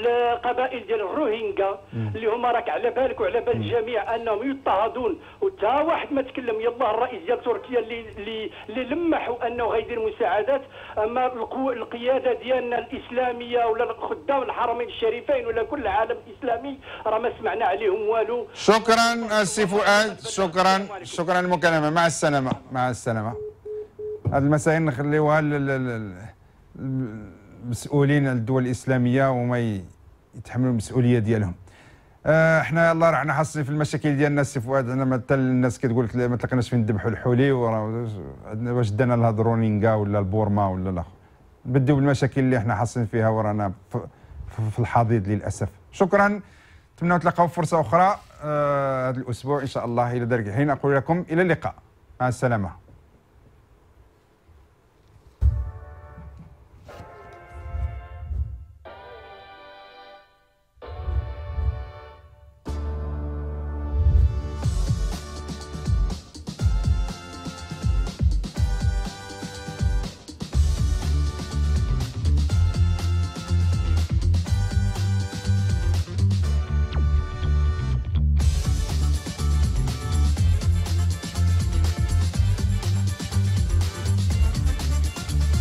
القبائل ديال الروهينجا اللي هما راك على بالك وعلى بال الجميع انهم يضطهدون، وتا واحد ما تكلم. يلاه الرئيس ديال تركيا اللي اللي, اللي لمحوا انه غيدير مساعدات، اما القياده ديالنا الاسلاميه ولا خدام الحرمين الشريفين ولا كل العالم الاسلامي راه ما سمعنا عليهم والو. شكرا السي فؤاد، شكرا شكرا المكالمه، مع السلامه مع السلامه. هذه المسائل نخليوها للمسؤولين الدول الاسلاميه وما يتحملوا المسؤوليه ديالهم. آه احنا يلاه رانا حاصلين في المشاكل ديالنا السي فؤاد، انا مثلا الناس كتقول لك ما تلقيناش فين نذبحوا الحولي، واش دانا لهاد الرونينغا ولا البورما ولا الاخر. نبداو بالمشاكل اللي احنا حاصلين فيها ورانا في الحضيض للاسف. شكرا، نتمنى نتلاقاو فرصه اخرى هذا آه الاسبوع ان شاء الله. الى ذلك الحين اقول لكم الى اللقاء، مع السلامه.